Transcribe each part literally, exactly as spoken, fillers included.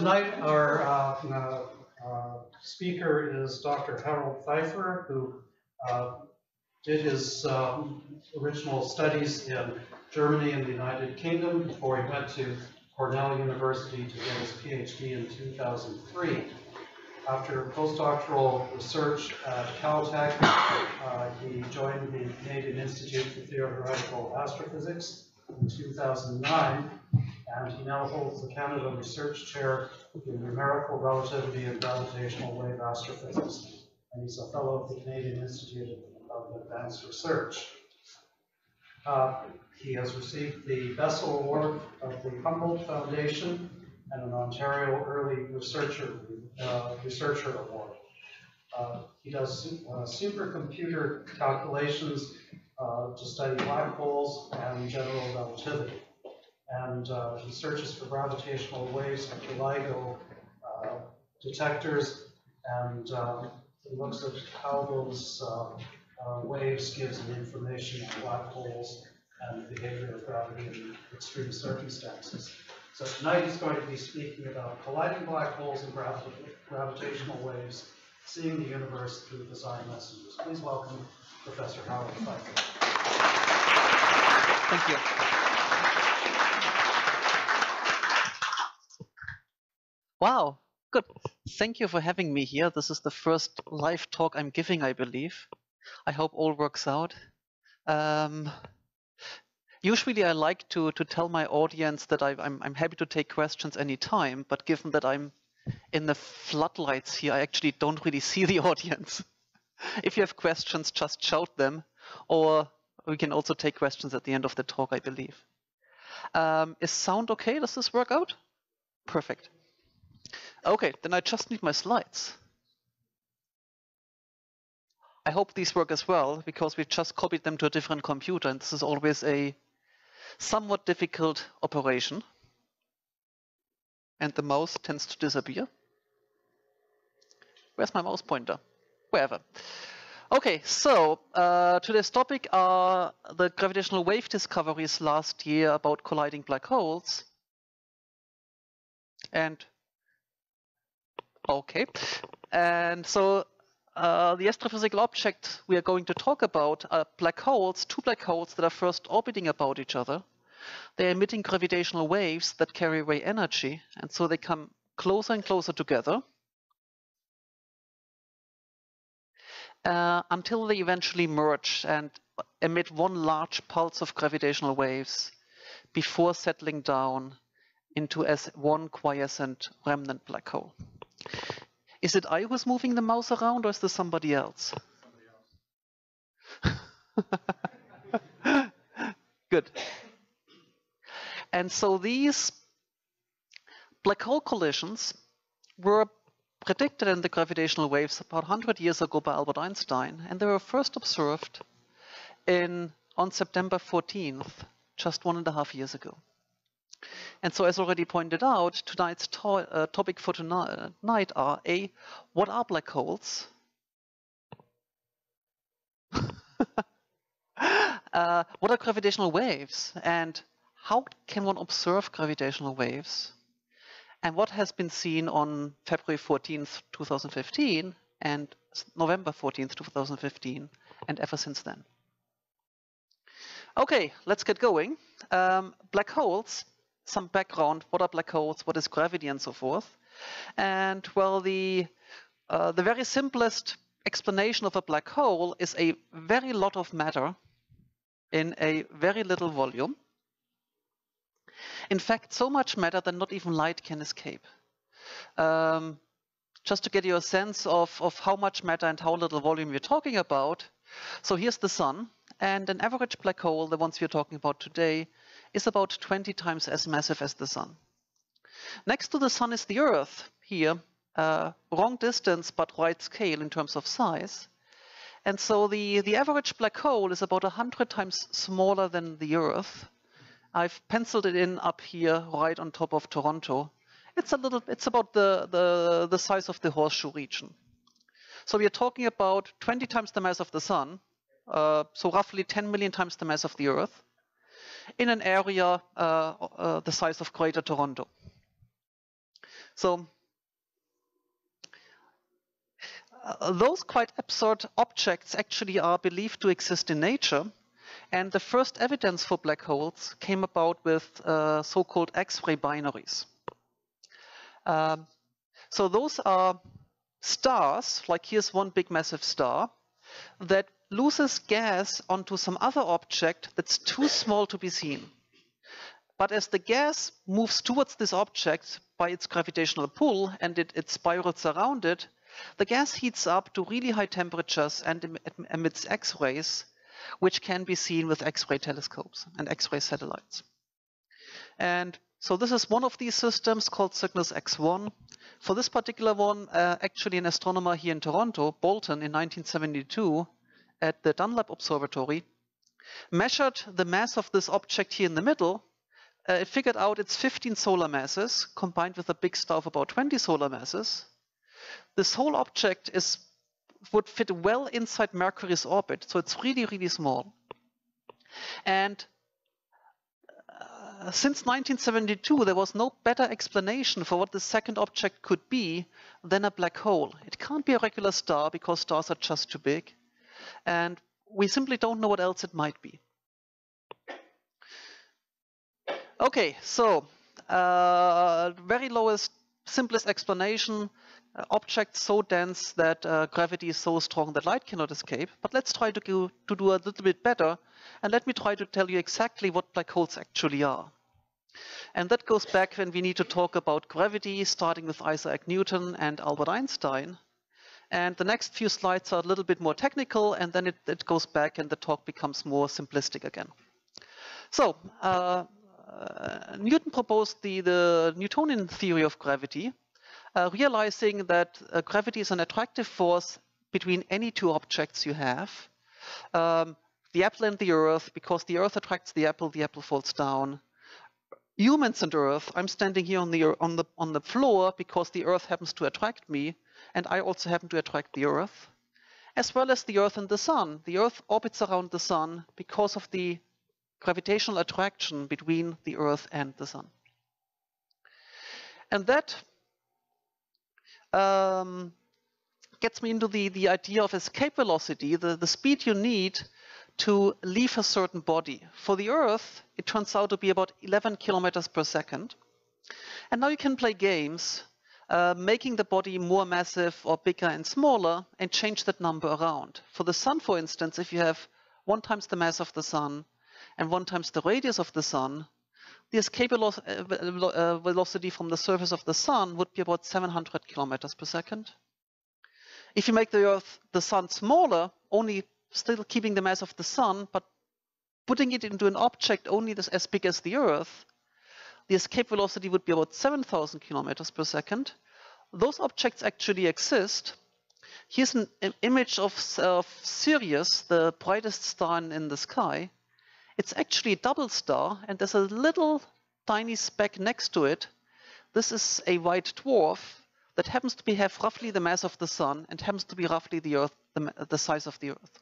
tonight our uh, uh, uh, speaker is Doctor Harald Pfeiffer, who uh, did his uh, original studies in Germany and the United Kingdom before he went to Cornell University to get his PhD in two thousand three. After postdoctoral research at Caltech, uh, he joined the Canadian Institute for Theoretical Astrophysics in two thousand nine, and he now holds the Canada Research Chair in Numerical Relativity and Gravitational Wave Astrophysics, and he's a fellow of the Canadian Institute of Advanced Research. Uh, he has received the Bessel Award of the Humboldt Foundation and an Ontario Early Researcher, uh, Researcher Award. Uh, he does uh, supercomputer calculations uh, to study black holes and general relativity. And uh, he searches for gravitational waves at LIGO uh, detectors, and um, he looks at how those uh, uh, waves gives him information on black holes and the behavior of gravity in extreme circumstances. So tonight he's going to be speaking about colliding black holes and gravi gravitational waves, seeing the universe through design messages. Please welcome Professor Harald Pfeiffer. Thank you. Wow, good. Thank you for having me here. This is the first live talk I'm giving, I believe. I hope all works out. Um, usually I like to, to tell my audience that I, I'm, I'm happy to take questions anytime, but given that I'm in the floodlights here, I actually don't really see the audience. If you have questions, just shout them, or we can also take questions at the end of the talk, I believe. Um, is sound okay? Does this work out? Perfect. Okay, then I just need my slides. I hope these work as well, because we just copied them to a different computer, and this is always a somewhat difficult operation. And the mouse tends to disappear. Where's my mouse pointer? Wherever. Okay, so uh, today's topic are the gravitational wave discoveries last year about colliding black holes. And okay, and so uh, the astrophysical object we are going to talk about are black holes, two black holes that are first orbiting about each other. They're emitting gravitational waves that carry away energy, and so they come closer and closer together uh, until they eventually merge and emit one large pulse of gravitational waves before settling down into as one quiescent remnant black hole. Is it I who's moving the mouse around, or is this somebody else? Somebody else. Good. And so these black hole collisions were predicted in the gravitational waves about one hundred years ago by Albert Einstein, and they were first observed in, on September fourteenth, just one and a half years ago. And so, as already pointed out, tonight's to uh, topic for tonight are A, what are black holes? uh, what are gravitational waves? And how can one observe gravitational waves? And what has been seen on February fourteenth, two thousand fifteen and November fourteenth, two thousand fifteen, and ever since then? Okay, let's get going. Um, black holes. Some background, what are black holes, what is gravity, and so forth. And well, the, uh, the very simplest explanation of a black hole is a very lot of matter in a very little volume. In fact, so much matter that not even light can escape. Um, just to get you a sense of, of how much matter and how little volume we're talking about. So here's the sun, and an average black hole, the ones we're talking about today, is about twenty times as massive as the sun. Next to the sun is the Earth here, uh, wrong distance but right scale in terms of size. And so the, the average black hole is about one hundred times smaller than the Earth. I've penciled it in up here right on top of Toronto. It's a little, it's about the, the, the size of the horseshoe region. So we are talking about twenty times the mass of the sun, uh, so roughly ten million times the mass of the Earth, in an area uh, uh, the size of Greater Toronto. So uh, those quite absurd objects actually are believed to exist in nature. And the first evidence for black holes came about with uh, so-called X-ray binaries. Um, so those are stars, like here's one big massive star, that loses gas onto some other object that's too small to be seen. But as the gas moves towards this object by its gravitational pull and it, it spirals around it, the gas heats up to really high temperatures and em emits X-rays, which can be seen with X-ray telescopes and X-ray satellites. And so this is one of these systems called Cygnus X one. For this particular one, uh, actually an astronomer here in Toronto, Bolton, in nineteen seventy-two, at the Dunlap Observatory, measured the mass of this object here in the middle. Uh, it figured out it's fifteen solar masses combined with a big star of about twenty solar masses. This whole object is would fit well inside Mercury's orbit, so it's really, really small. And uh, since nineteen seventy-two, there was no better explanation for what the second object could be than a black hole. It can't be a regular star because stars are just too big. And we simply don't know what else it might be. Okay, so uh, very lowest, simplest explanation, uh, objects so dense that uh, gravity is so strong that light cannot escape. But let's try to, go, to do a little bit better, and let me try to tell you exactly what black holes actually are. And that goes back when we need to talk about gravity, starting with Isaac Newton and Albert Einstein. And the next few slides are a little bit more technical, and then it, it goes back and the talk becomes more simplistic again. So, uh, Uh, Newton proposed the, the Newtonian theory of gravity, uh, realizing that uh, gravity is an attractive force between any two objects you have. Um, the apple and the earth, because the earth attracts the apple, the apple falls down. Humans and earth, I'm standing here on the, on the, on the floor because the earth happens to attract me, and I also happen to attract the earth. As well as the earth and the sun. The earth orbits around the sun because of the gravitational attraction between the earth and the sun. And that um, gets me into the, the idea of escape velocity, the, the speed you need to leave a certain body. For the earth, it turns out to be about eleven kilometers per second. And now you can play games, uh, making the body more massive or bigger and smaller, and change that number around. For the sun, for instance, if you have one times the mass of the sun, and one times the radius of the sun, the escape velocity from the surface of the sun would be about seven hundred kilometers per second. If you make the earth, the sun smaller, only still keeping the mass of the sun, but putting it into an object only this, as big as the earth, the escape velocity would be about seven thousand kilometers per second. Those objects actually exist. Here's an image of, of Sirius, the brightest star in, in the sky. It's actually a double star, and there's a little tiny speck next to it. This is a white dwarf that happens to be, have roughly the mass of the sun and happens to be roughly the, earth, the, the size of the earth.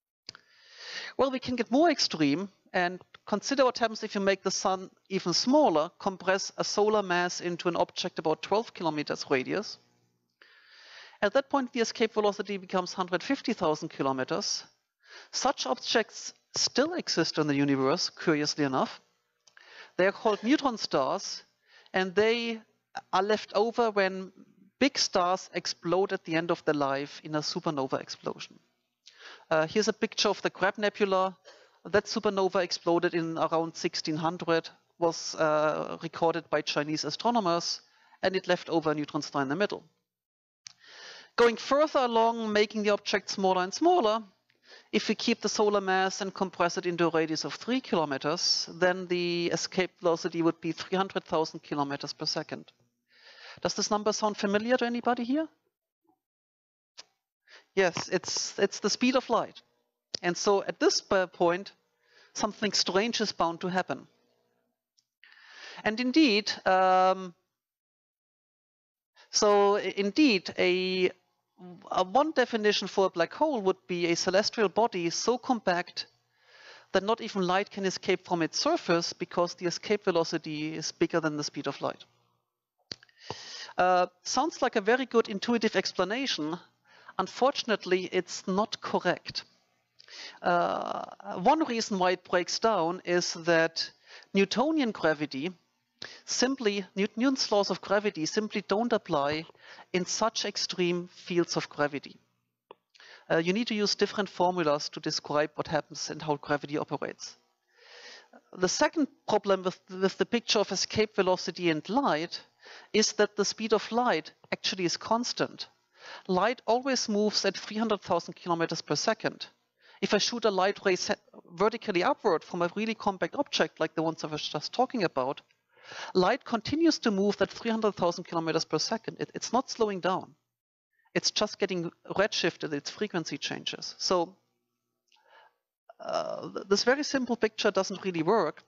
Well, we can get more extreme and consider what happens if you make the sun even smaller, compress a solar mass into an object about twelve kilometers radius. At that point, the escape velocity becomes one hundred fifty thousand kilometers. Such objects still exist in the universe, curiously enough. They are called neutron stars, and they are left over when big stars explode at the end of their life in a supernova explosion. Uh, here's a picture of the Crab Nebula. That supernova exploded in around sixteen hundred, was uh, recorded by Chinese astronomers, and it left over a neutron star in the middle. Going further along, making the object smaller and smaller, if we keep the solar mass and compress it into a radius of three kilometers, then the escape velocity would be three hundred thousand kilometers per second. Does this number sound familiar to anybody here? Yes, it's, it's the speed of light. And so at this point, something strange is bound to happen. And indeed, um, so indeed, a Uh, one definition for a black hole would be a celestial body so compact that not even light can escape from its surface because the escape velocity is bigger than the speed of light. Uh, sounds like a very good intuitive explanation. Unfortunately, it's not correct. Uh, one reason why it breaks down is that Newtonian gravity simply, Newton's laws of gravity simply don't apply in such extreme fields of gravity. Uh, you need to use different formulas to describe what happens and how gravity operates. The second problem with, with the picture of escape velocity and light is that the speed of light actually is constant. Light always moves at three hundred thousand kilometers per second. If I shoot a light ray vertically upward from a really compact object like the ones I was just talking about, light continues to move at three hundred thousand kilometers per second. It, it's not slowing down. It's just getting redshifted, its frequency changes. So uh, this very simple picture doesn't really work,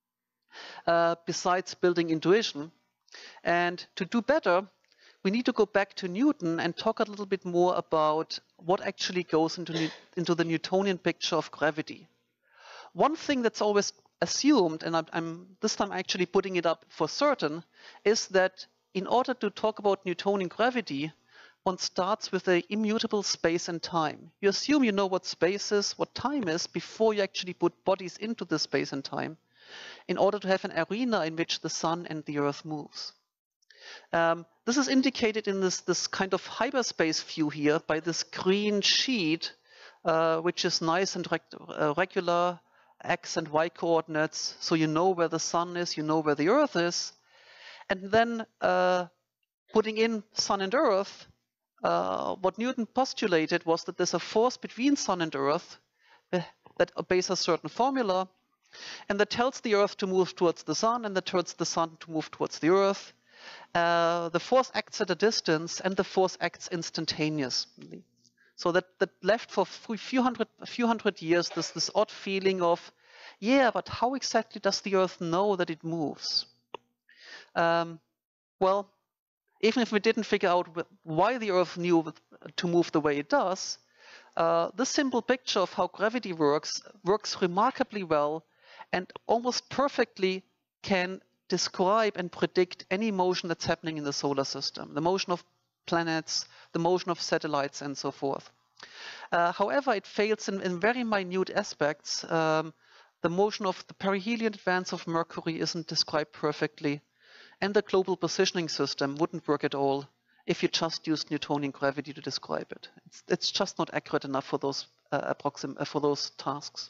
uh, besides building intuition. And to do better, we need to go back to Newton and talk a little bit more about what actually goes into, into the Newtonian picture of gravity. One thing that's always assumed, and I'm, I'm this time actually putting it up for certain, is that in order to talk about Newtonian gravity, one starts with an immutable space and time. You assume you know what space is, what time is, before you actually put bodies into the space and time, in order to have an arena in which the sun and the earth moves. Um, this is indicated in this, this kind of hyperspace view here by this green sheet, uh, which is nice and reg uh, regular x and y coordinates, so you know where the sun is, you know where the earth is. And then uh, putting in sun and earth, uh, what Newton postulated was that there's a force between sun and earth that obeys a certain formula, and that tells the earth to move towards the sun, and that tells the sun to move towards the earth. Uh, the force acts at a distance, and the force acts instantaneously. So that, that left for a few hundred, a few hundred years this, this odd feeling of, yeah, but how exactly does the earth know that it moves? Um, well, even if we didn't figure out why the earth knew to move the way it does, uh, this simple picture of how gravity works works remarkably well and almost perfectly can describe and predict any motion that's happening in the solar system, the motion of planets, the motion of satellites, and so forth. Uh, however, it fails in, in very minute aspects. Um, the motion of the perihelion advance of Mercury isn't described perfectly, and the global positioning system wouldn't work at all if you just used Newtonian gravity to describe it. It's, it's just not accurate enough for those, uh, approxim uh, for those tasks.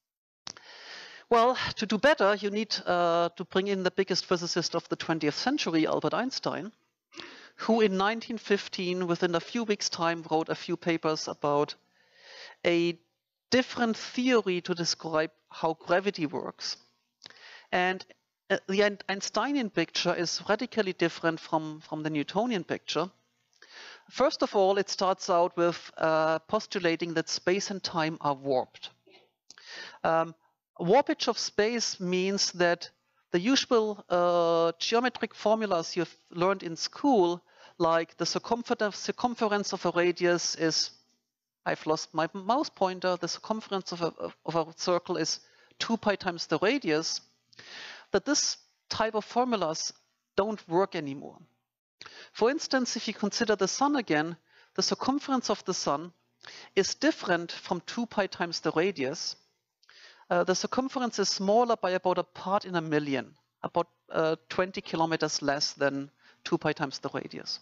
Well, to do better, you need uh, to bring in the biggest physicist of the twentieth century, Albert Einstein, who in nineteen fifteen, within a few weeks' time, wrote a few papers about a different theory to describe how gravity works. And uh, the Einsteinian picture is radically different from, from the Newtonian picture. First of all, it starts out with uh, postulating that space and time are warped. Um, Warpage of space means that the usual uh, geometric formulas you've learned in school, like the circumference, circumference of a radius is, I've lost my mouse pointer, the circumference of a, of a circle is two pi times the radius, that this type of formulas don't work anymore. For instance, if you consider the sun again, the circumference of the sun is different from two pi times the radius. Uh, the circumference is smaller by about a part in a million, about uh, twenty kilometers less than two pi times the radius.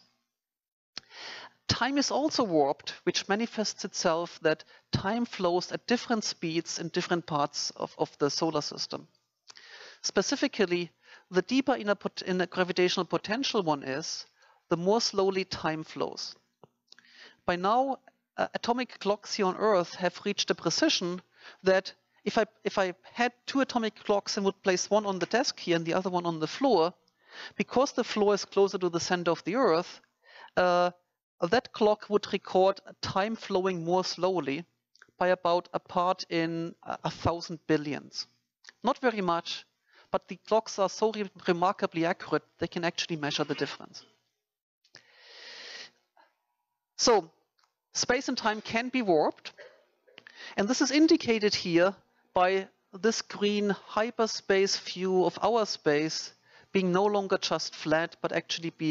Time is also warped, which manifests itself that time flows at different speeds in different parts of, of the solar system. Specifically, the deeper in a, pot in a gravitational potential one is, the more slowly time flows. By now, uh, atomic clocks here on Earth have reached a precision that If I, if I had two atomic clocks and would place one on the desk here and the other one on the floor, because the floor is closer to the center of the Earth, uh, that clock would record time flowing more slowly by about a part in a, a thousand billions. Not very much, but the clocks are so re remarkably accurate, they can actually measure the difference. So, space and time can be warped, and this is indicated here by this green hyperspace view of our space being no longer just flat, but actually being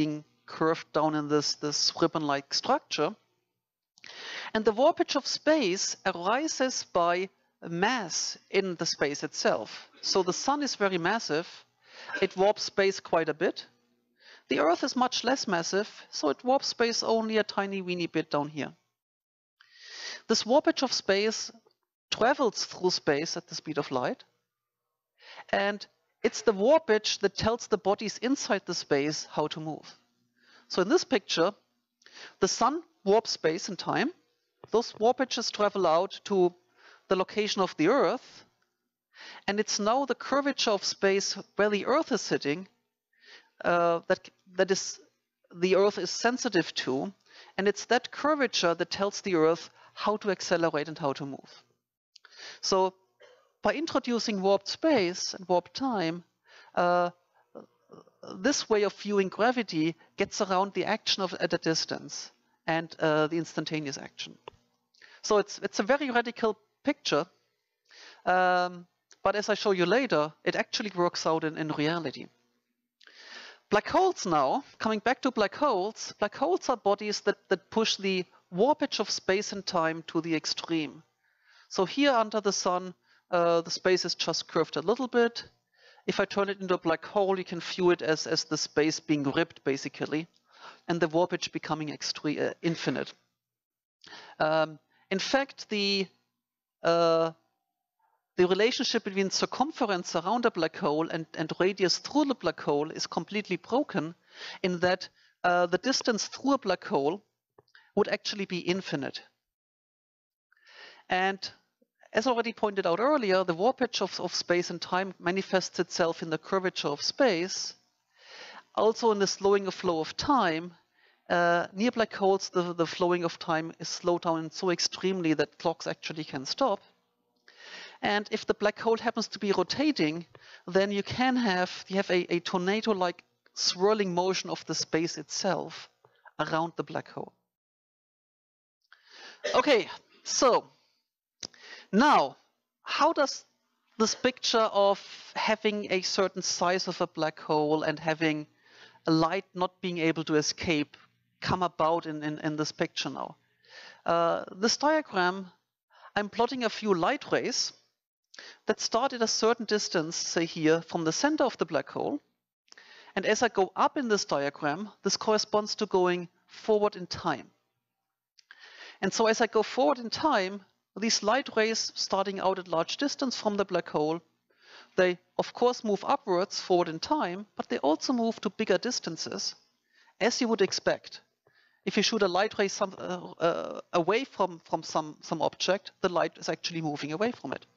curved down in this, this ribbon-like structure. And the warpage of space arises by mass in the space itself. So the sun is very massive. It warps space quite a bit. The Earth is much less massive, so it warps space only a tiny weeny bit down here. This warpage of space travels through space at the speed of light. And it's the warpage that tells the bodies inside the space how to move. So in this picture, the sun warps space and time. Those warpages travel out to the location of the Earth. And it's now the curvature of space where the Earth is sitting uh, that, that is, the Earth is sensitive to. And it's that curvature that tells the Earth how to accelerate and how to move. So by introducing warped space and warped time, uh, this way of viewing gravity gets around the action of at a distance and uh, the instantaneous action. So it's, it's a very radical picture, um, but as I show you later, it actually works out in, in reality. Black holes now, coming back to black holes, black holes are bodies that, that push the warpage of space and time to the extreme. So here under the sun, uh, the space is just curved a little bit. If I turn it into a black hole, you can view it as, as the space being ripped, basically, and the warpage becoming extreme, uh, infinite. Um, in fact, the, uh, the relationship between circumference around a black hole and, and radius through the black hole is completely broken, in that uh, the distance through a black hole would actually be infinite. And as already pointed out earlier, the warpage of, of space and time manifests itself in the curvature of space. Also in the slowing of flow of time, uh, near black holes, the, the flowing of time is slowed down so extremely that clocks actually can stop. And if the black hole happens to be rotating, then you can have, you have a, a tornado-like swirling motion of the space itself around the black hole. Okay, so now, how does this picture of having a certain size of a black hole and having a light not being able to escape come about in, in, in this picture now? Uh, this diagram, I'm plotting a few light rays that start at a certain distance, say here, from the center of the black hole. And as I go up in this diagram, this corresponds to going forward in time. And so as I go forward in time, these light rays starting out at large distance from the black hole, they of course move upwards forward in time, but they also move to bigger distances, as you would expect. If you shoot a light ray some, uh, uh, away from, from some, some object, the light is actually moving away from it.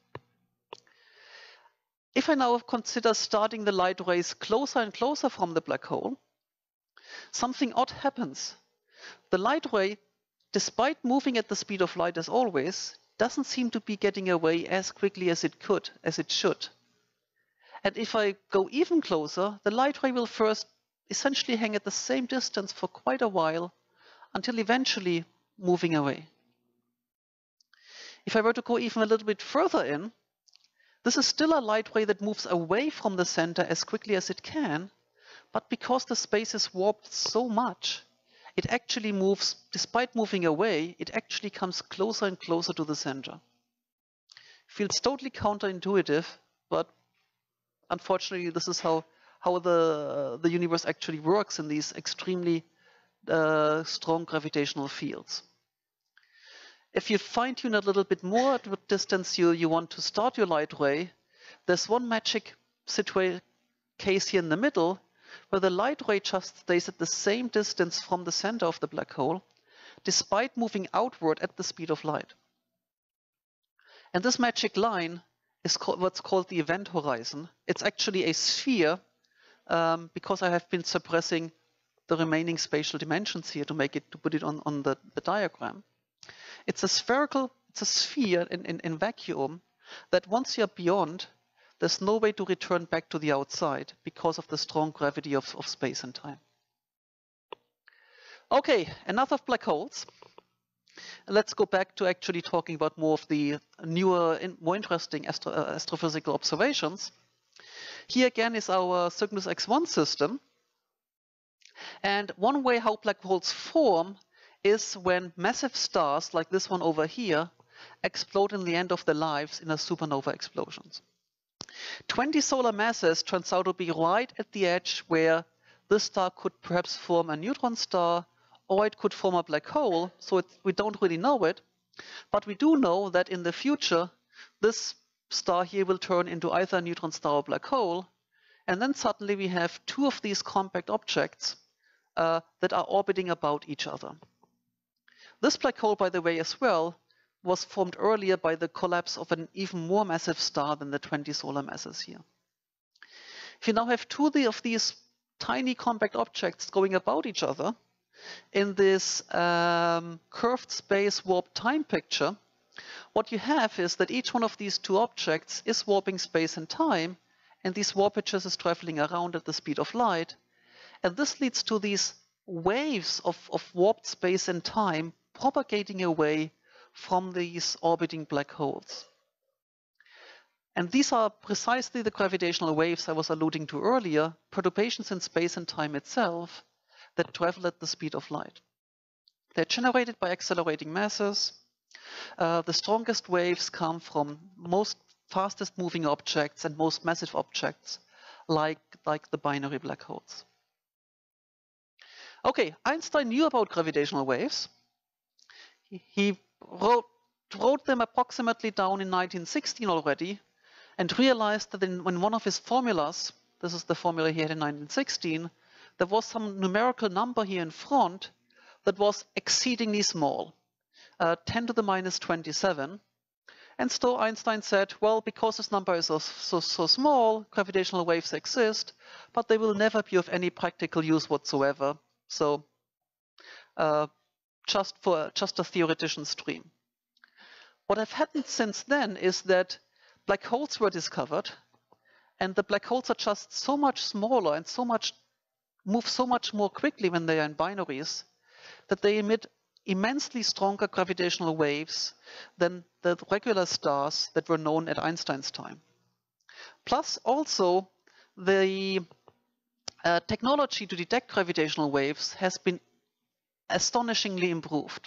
If I now consider starting the light rays closer and closer from the black hole, something odd happens. The light ray, despite moving at the speed of light as always, doesn't seem to be getting away as quickly as it could, as it should. And if I go even closer, the light ray will first essentially hang at the same distance for quite a while, until eventually moving away. If I were to go even a little bit further in, this is still a light ray that moves away from the center as quickly as it can, but because the space is warped so much, it actually moves, despite moving away, it actually comes closer and closer to the center. Feels totally counterintuitive, but unfortunately this is how, how the, the universe actually works in these extremely uh, strong gravitational fields. If you fine-tune a little bit more at what distance you, you want to start your light ray, there's one magic situation case here in the middle, where the light ray just stays at the same distance from the center of the black hole, despite moving outward at the speed of light. And this magic line is called, what's called the event horizon. It's actually a sphere, um, because I have been suppressing the remaining spatial dimensions here to make it, to put it on, on the, the diagram. It's a spherical, it's a sphere in, in, in vacuum that once you're beyond, there's no way to return back to the outside because of the strong gravity of, of space and time. Okay, enough of black holes. Let's go back to actually talking about more of the newer, more interesting astro uh, astrophysical observations. Here again is our Cygnus X one system. And one way how black holes form is when massive stars, like this one over here, explode in the end of their lives in a supernova explosions. twenty solar masses turns out to be right at the edge where this star could perhaps form a neutron star, or it could form a black hole, so it, we don't really know it. But we do know that in the future, this star here will turn into either a neutron star or black hole, and then suddenly we have two of these compact objects uh, that are orbiting about each other. This black hole, by the way, as well, was formed earlier by the collapse of an even more massive star than the twenty solar masses here. If you now have two of these tiny compact objects going about each other in this um, curved space warp time picture, what you have is that each one of these two objects is warping space and time, and these warpages is traveling around at the speed of light. And this leads to these waves of, of warped space and time propagating away from these orbiting black holes. And these are precisely the gravitational waves I was alluding to earlier, perturbations in space and time itself that travel at the speed of light. They're generated by accelerating masses. Uh, the strongest waves come from most fastest moving objects and most massive objects, like, like the binary black holes. Okay, Einstein knew about gravitational waves. He, he wrote, wrote them approximately down in nineteen sixteen already, and realized that in, in one of his formulas, this is the formula he had in nineteen sixteen, there was some numerical number here in front that was exceedingly small, uh, ten to the minus twenty-seven. And so Einstein said, well, because this number is so, so, so small, gravitational waves exist, but they will never be of any practical use whatsoever. So uh, just for just a theoretician's dream. What has happened since then is that black holes were discovered, and the black holes are just so much smaller and so much move so much more quickly when they are in binaries that they emit immensely stronger gravitational waves than the regular stars that were known at Einstein's time. Plus, also, the uh, technology to detect gravitational waves has been astonishingly improved.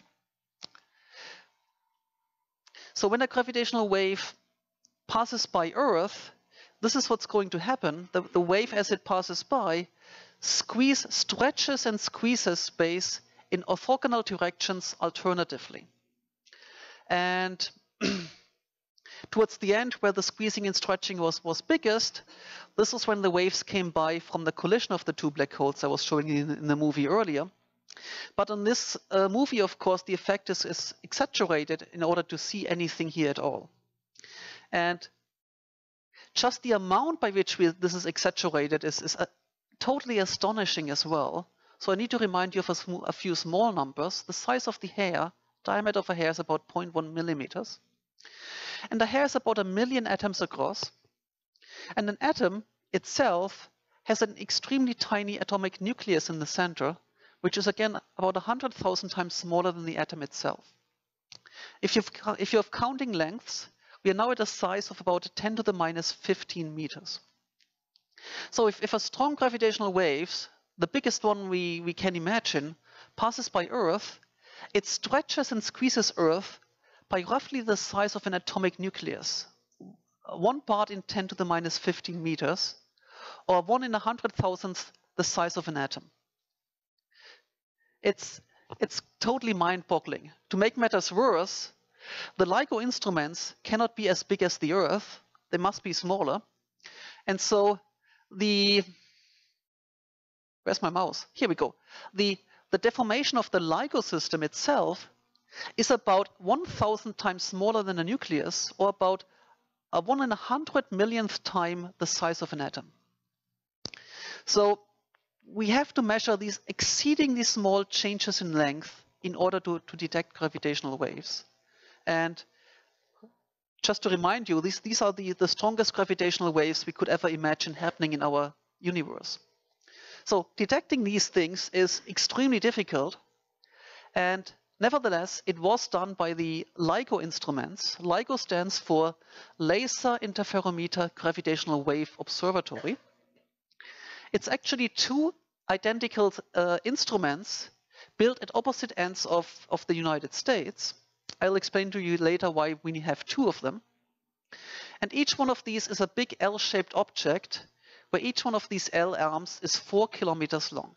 So when a gravitational wave passes by Earth, this is what's going to happen. The, the wave, as it passes by, squeeze, stretches and squeezes space in orthogonal directions alternatively. And towards the end, where the squeezing and stretching was, was biggest, this was when the waves came by from the collision of the two black holes I was showing you in, in the movie earlier. But in this uh, movie, of course, the effect is, is exaggerated in order to see anything here at all. And just the amount by which we, this is exaggerated is, is uh, totally astonishing as well. So I need to remind you of a, a few small numbers. The size of the hair, diameter of a hair is about zero point one millimeters. And the hair is about a million atoms across. And an atom itself has an extremely tiny atomic nucleus in the center, which is again about one hundred thousand times smaller than the atom itself. If, you've, if you have counting lengths, we are now at a size of about ten to the minus fifteen meters. So if, if a strong gravitational waves, the biggest one we, we can imagine, passes by Earth, it stretches and squeezes Earth by roughly the size of an atomic nucleus, one part in ten to the minus fifteen meters, or one in a hundred thousandth the size of an atom. It's, it's totally mind-boggling. To make matters worse, the LIGO instruments cannot be as big as the Earth. They must be smaller. And so the, where's my mouse? Here we go. The, the deformation of the LIGO system itself is about one thousand times smaller than a nucleus, or about a one in a hundred millionth time the size of an atom. So we have to measure these exceedingly small changes in length in order to, to detect gravitational waves. And just to remind you, these, these are the, the strongest gravitational waves we could ever imagine happening in our universe. So detecting these things is extremely difficult. And nevertheless, it was done by the LIGO instruments. LIGO stands for Laser Interferometer Gravitational Wave Observatory. It's actually two identical uh, instruments built at opposite ends of, of the United States. I'll explain to you later why we have two of them. And each one of these is a big L-shaped object, where each one of these L arms is four kilometers long.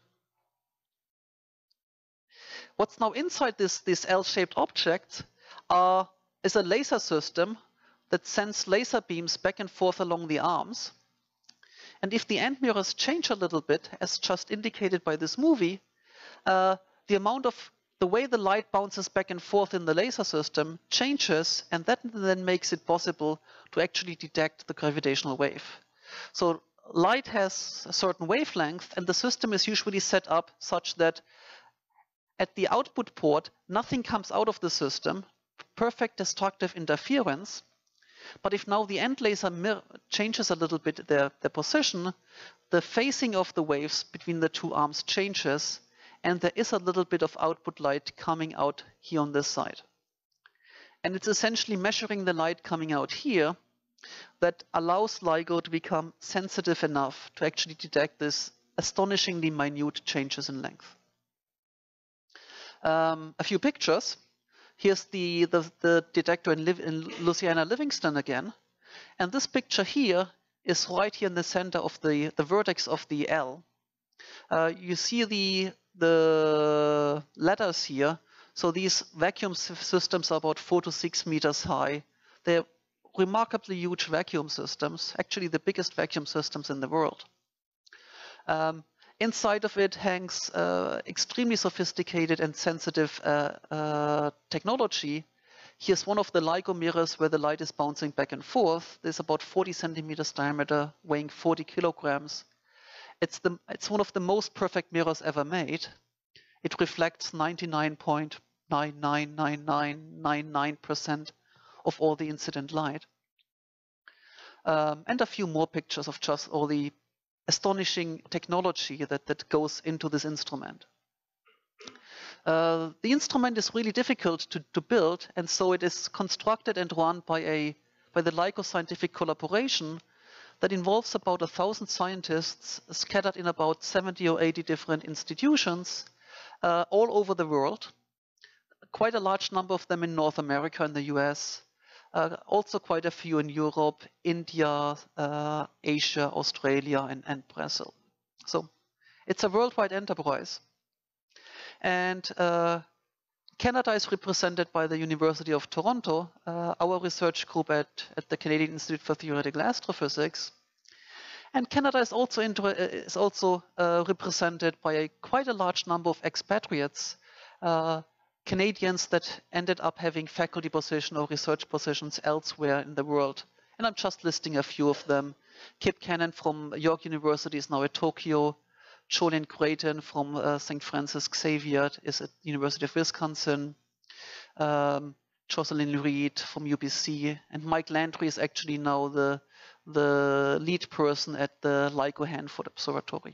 What's now inside this, this L-shaped object are, is a laser system that sends laser beams back and forth along the arms. And if the end mirrors change a little bit, as just indicated by this movie, uh, the amount of the way the light bounces back and forth in the laser system changes, and that then makes it possible to actually detect the gravitational wave. So light has a certain wavelength, and the system is usually set up such that at the output port, nothing comes out of the system, perfect destructive interference. But if now the end laser mirror changes a little bit their, their position, the phasing of the waves between the two arms changes, and there is a little bit of output light coming out here on this side. And it's essentially measuring the light coming out here that allows LIGO to become sensitive enough to actually detect this astonishingly minute changes in length. Um, a few pictures. Here's the, the, the detector in, Liv in Louisiana Livingston again. And this picture here is right here in the center of the, the vertex of the L. Uh, you see the, the letters here. So these vacuum systems are about four to six meters high. They're remarkably huge vacuum systems, actually the biggest vacuum systems in the world. Um, Inside of it hangs uh, extremely sophisticated and sensitive uh, uh, technology. Here's one of the LIGO mirrors where the light is bouncing back and forth. There's about forty centimeters diameter, weighing forty kilograms. It's, the, it's one of the most perfect mirrors ever made. It reflects ninety-nine point nine nine nine nine nine nine percent of all the incident light. Um, and a few more pictures of just all the astonishing technology that, that goes into this instrument. Uh, the instrument is really difficult to, to build, and so it is constructed and run by, a, by the LIGO scientific collaboration that involves about a thousand scientists scattered in about seventy or eighty different institutions uh, all over the world. Quite a large number of them in North America and the U S, Uh, also quite a few in Europe, India, uh, Asia, Australia, and, and Brazil. So it's a worldwide enterprise. And uh, Canada is represented by the University of Toronto, uh, our research group at, at the Canadian Institute for Theoretical Astrophysics. And Canada is also, is also uh, represented by a, quite a large number of expatriates, uh, Canadians that ended up having faculty positions or research positions elsewhere in the world. And I'm just listing a few of them. Kip Cannon from York University is now at Tokyo. Jolene Creighton from uh, Saint Francis Xavier is at the University of Wisconsin. Um, Jocelyn Reed from U B C. And Mike Landry is actually now the, the lead person at the LIGO Hanford Observatory.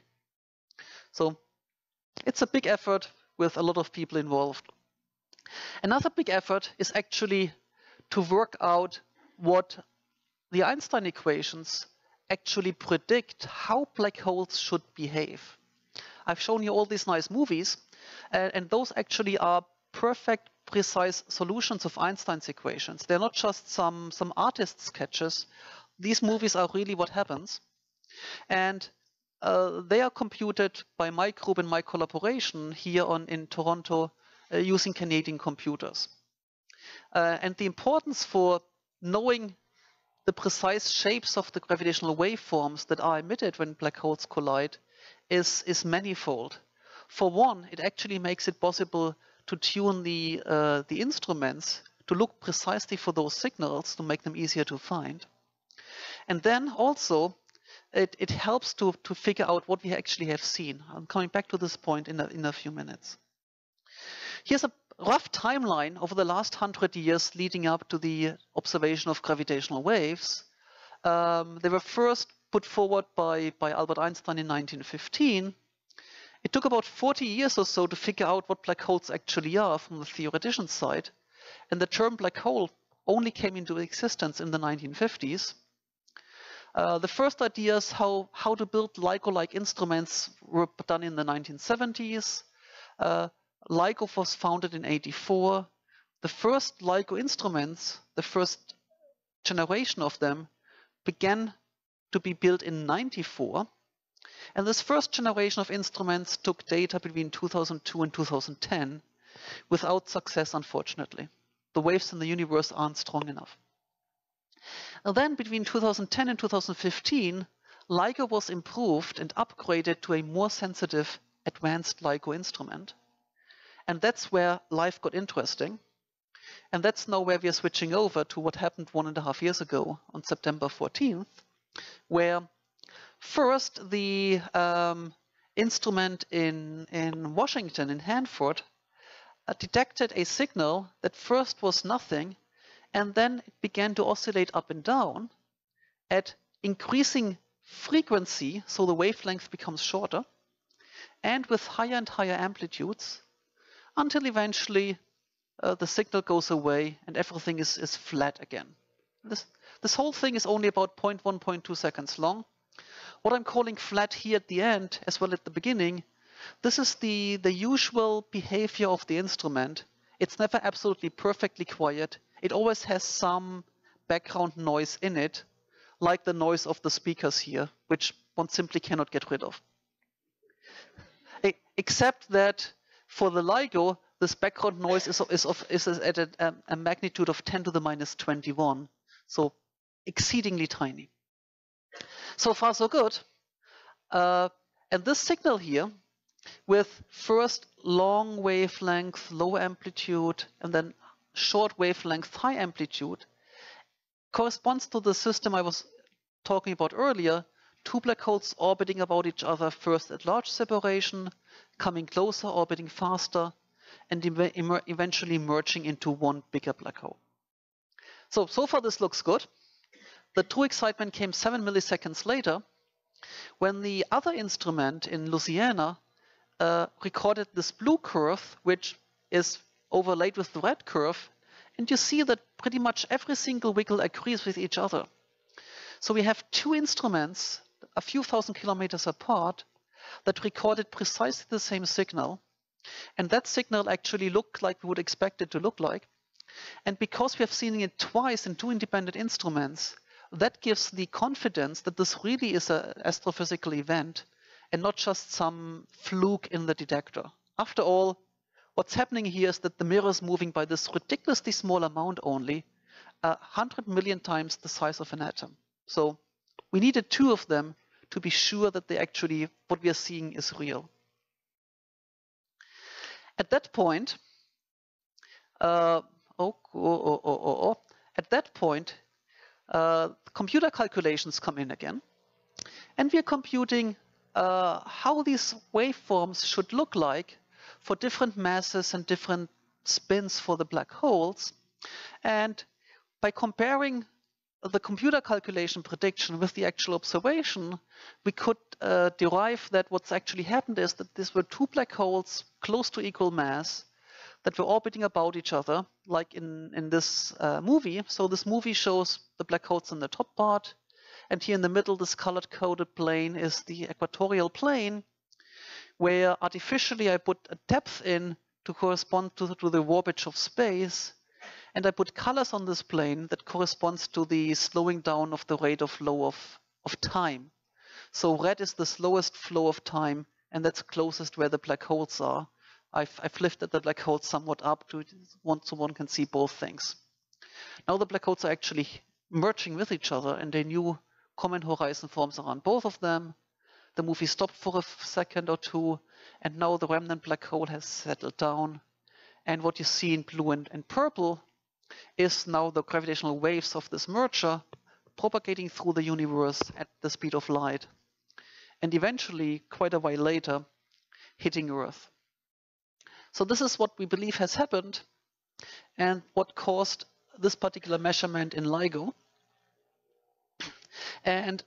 So it's a big effort with a lot of people involved. Another big effort is actually to work out what the Einstein equations actually predict how black holes should behave. I've shown you all these nice movies, uh, and those actually are perfect, precise solutions of Einstein's equations. They're not just some, some artist sketches. These movies are really what happens. And uh, they are computed by my group and my collaboration here on, in Toronto, Uh, using Canadian computers. Uh, and the importance for knowing the precise shapes of the gravitational waveforms that are emitted when black holes collide is, is manifold. For one, it actually makes it possible to tune the, uh, the instruments to look precisely for those signals to make them easier to find. And then also, it, it helps to, to figure out what we actually have seen. I'm coming back to this point in a, in a few minutes. Here's a rough timeline over the last hundred years leading up to the observation of gravitational waves. Um, they were first put forward by, by Albert Einstein in nineteen fifteen. It took about forty years or so to figure out what black holes actually are from the theoretician side. And the term black hole only came into existence in the nineteen fifties. Uh, the first ideas how, how to build LIGO-like instruments were done in the nineteen seventies. Uh, LIGO was founded in eighty-four. The first LIGO instruments, the first generation of them, began to be built in ninety-four. And this first generation of instruments took data between two thousand two and two thousand ten without success, unfortunately. The waves in the universe aren't strong enough. And then between two thousand ten and two thousand fifteen, LIGO was improved and upgraded to a more sensitive, advanced LIGO instrument. And that's where life got interesting. And that's now where we are switching over to what happened one and a half years ago on September fourteenth, where first the um, instrument in, in Washington, in Hanford, uh, detected a signal that first was nothing, and then it began to oscillate up and down at increasing frequency, so the wavelength becomes shorter, and with higher and higher amplitudes, until eventually uh, the signal goes away and everything is, is flat again. This, this whole thing is only about zero point one, zero point two seconds long. What I'm calling flat here at the end, as well at the beginning, this is the, the usual behavior of the instrument. It's never absolutely perfectly quiet. It always has some background noise in it, like the noise of the speakers here, which one simply cannot get rid of. Except that for the LIGO, this background noise is, is, of, is at a, a magnitude of ten to the minus twenty-one, so exceedingly tiny. So far, so good. Uh, and this signal here, with first long wavelength, low amplitude, and then short wavelength, high amplitude, corresponds to the system I was talking about earlier, two black holes orbiting about each other, first at large separation, coming closer, orbiting faster, and ev eventually merging into one bigger black hole. So, so far this looks good. The true excitement came seven milliseconds later, when the other instrument in Louisiana uh, recorded this blue curve, which is overlaid with the red curve, and you see that pretty much every single wiggle agrees with each other. So we have two instruments, a few thousand kilometers apart, that recorded precisely the same signal, and that signal actually looked like we would expect it to look like. And because we have seen it twice in two independent instruments, that gives the confidence that this really is an astrophysical event and not just some fluke in the detector. After all, what's happening here is that the mirror is moving by this ridiculously small amount only, one hundred million times the size of an atom. So we needed two of them to be sure that they actually, what we are seeing is real. At that point, uh, oh, oh, oh, oh, oh, at that point, Uh, computer calculations come in again, and we are computing uh, how these waveforms should look like for different masses and different spins for the black holes. And by comparing the computer calculation prediction with the actual observation, we could uh, derive that what's actually happened is that these were two black holes close to equal mass that were orbiting about each other, like in, in this uh, movie. So this movie shows the black holes in the top part, and here in the middle, this colored-coded plane is the equatorial plane, where artificially I put a depth in to correspond to, to the warpage of space, and I put colors on this plane that corresponds to the slowing down of the rate of flow of, of time. So red is the slowest flow of time, and that's closest where the black holes are. I've, I've lifted the black holes somewhat up to one, so one can see both things. Now the black holes are actually merging with each other, and a new common horizon forms around both of them. The movie stopped for a second or two, and now the remnant black hole has settled down. And what you see in blue and, and purple is now the gravitational waves of this merger propagating through the universe at the speed of light, and eventually, quite a while later, hitting Earth. So this is what we believe has happened, and what caused this particular measurement in LIGO. And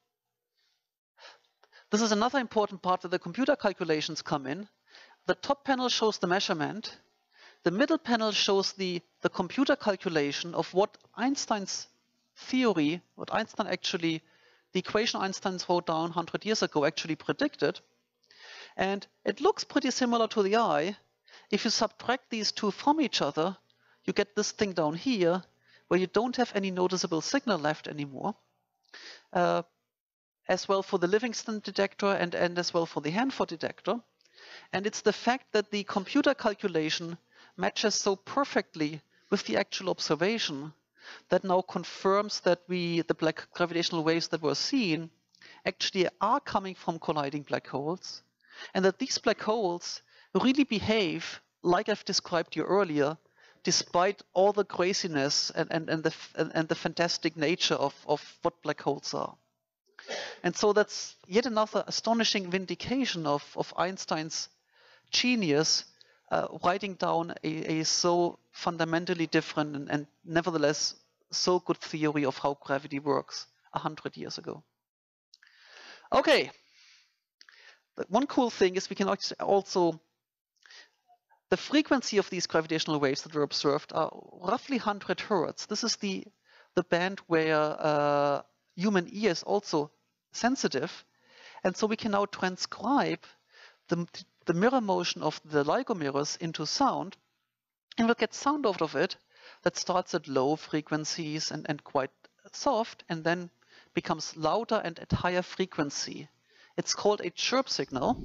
this is another important part where the computer calculations come in. The top panel shows the measurement. The middle panel shows the, the computer calculation of what Einstein's theory, what Einstein actually the equation Einstein wrote down one hundred years ago actually predicted. And it looks pretty similar to the eye. If you subtract these two from each other, you get this thing down here, where you don't have any noticeable signal left anymore. Uh, as well for the Livingston detector and, and as well for the Hanford detector. And it's the fact that the computer calculation matches so perfectly with the actual observation that now confirms that we, the black gravitational waves that were seen actually are coming from colliding black holes, and that these black holes really behave like I've described to you earlier, despite all the craziness and, and, and, the, and, and the fantastic nature of, of what black holes are. And so that's yet another astonishing vindication of, of Einstein's genius, uh, writing down a, a so fundamentally different and, and nevertheless so good theory of how gravity works a hundred years ago. Okay, but one cool thing is we can also, the frequency of these gravitational waves that were observed are roughly one hundred hertz. This is the, the band where uh, human ear is also sensitive. And so we can now transcribe the, the mirror motion of the LIGO mirrors into sound, and we'll get sound out of it that starts at low frequencies and, and quite soft, and then becomes louder and at higher frequency. It's called a chirp signal.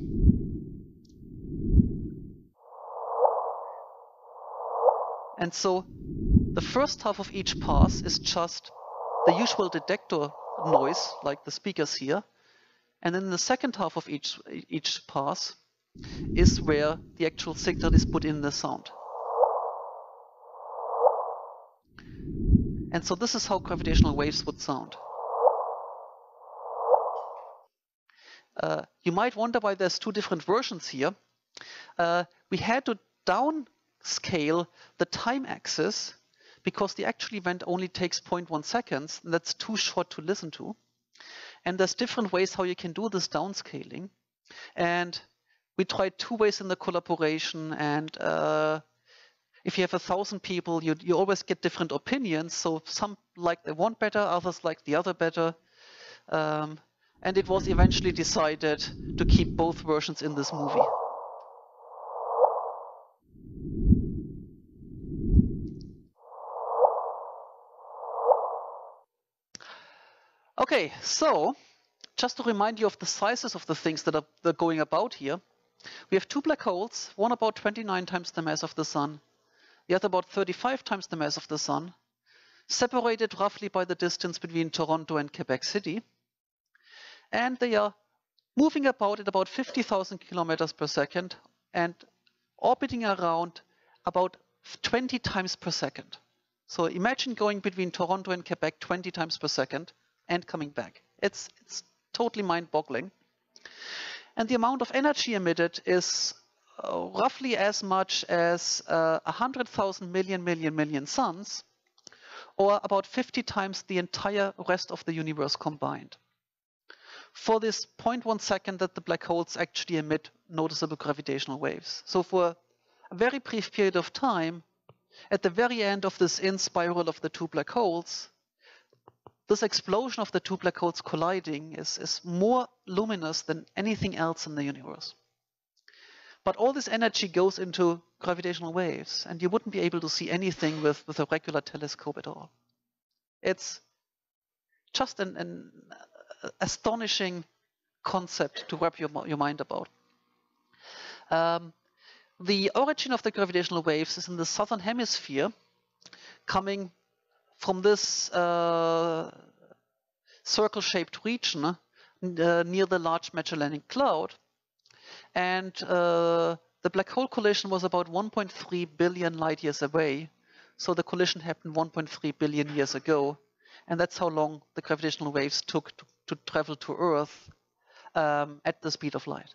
And so the first half of each pass is just the usual detector noise, like the speakers here. And then the second half of each, each pass is where the actual signal is put in the sound. And so this is how gravitational waves would sound. Uh, you might wonder why there's two different versions here. Uh, we had to downscale the time axis because the actual event only takes zero point one seconds, and that's too short to listen to. And there's different ways how you can do this downscaling. And we tried two ways in the collaboration, and uh, if you have a thousand people, you, you always get different opinions. So some like the one better, others like the other better. Um, and it was eventually decided to keep both versions in this movie. Okay, so just to remind you of the sizes of the things that are, that are going about here, we have two black holes, one about twenty-nine times the mass of the sun, the other about thirty-five times the mass of the sun, separated roughly by the distance between Toronto and Quebec City. And they are moving about at about fifty thousand kilometers per second and orbiting around about twenty times per second. So imagine going between Toronto and Quebec twenty times per second and coming back. It's, it's totally mind-boggling. And the amount of energy emitted is uh, roughly as much as uh, one hundred thousand million, million, million suns, or about fifty times the entire rest of the universe combined. For this zero point one second that the black holes actually emit noticeable gravitational waves. So for a very brief period of time, at the very end of this in spiral of the two black holes, this explosion of the two black holes colliding is, is more luminous than anything else in the universe. But all this energy goes into gravitational waves, and you wouldn't be able to see anything with, with a regular telescope at all. It's just an, an astonishing concept to wrap your, your mind about. Um, the origin of the gravitational waves is in the southern hemisphere, coming from this uh, circle-shaped region uh, near the Large Magellanic Cloud. And uh, the black hole collision was about one point three billion light years away. So the collision happened one point three billion years ago. And that's how long the gravitational waves took to, to travel to Earth um, at the speed of light.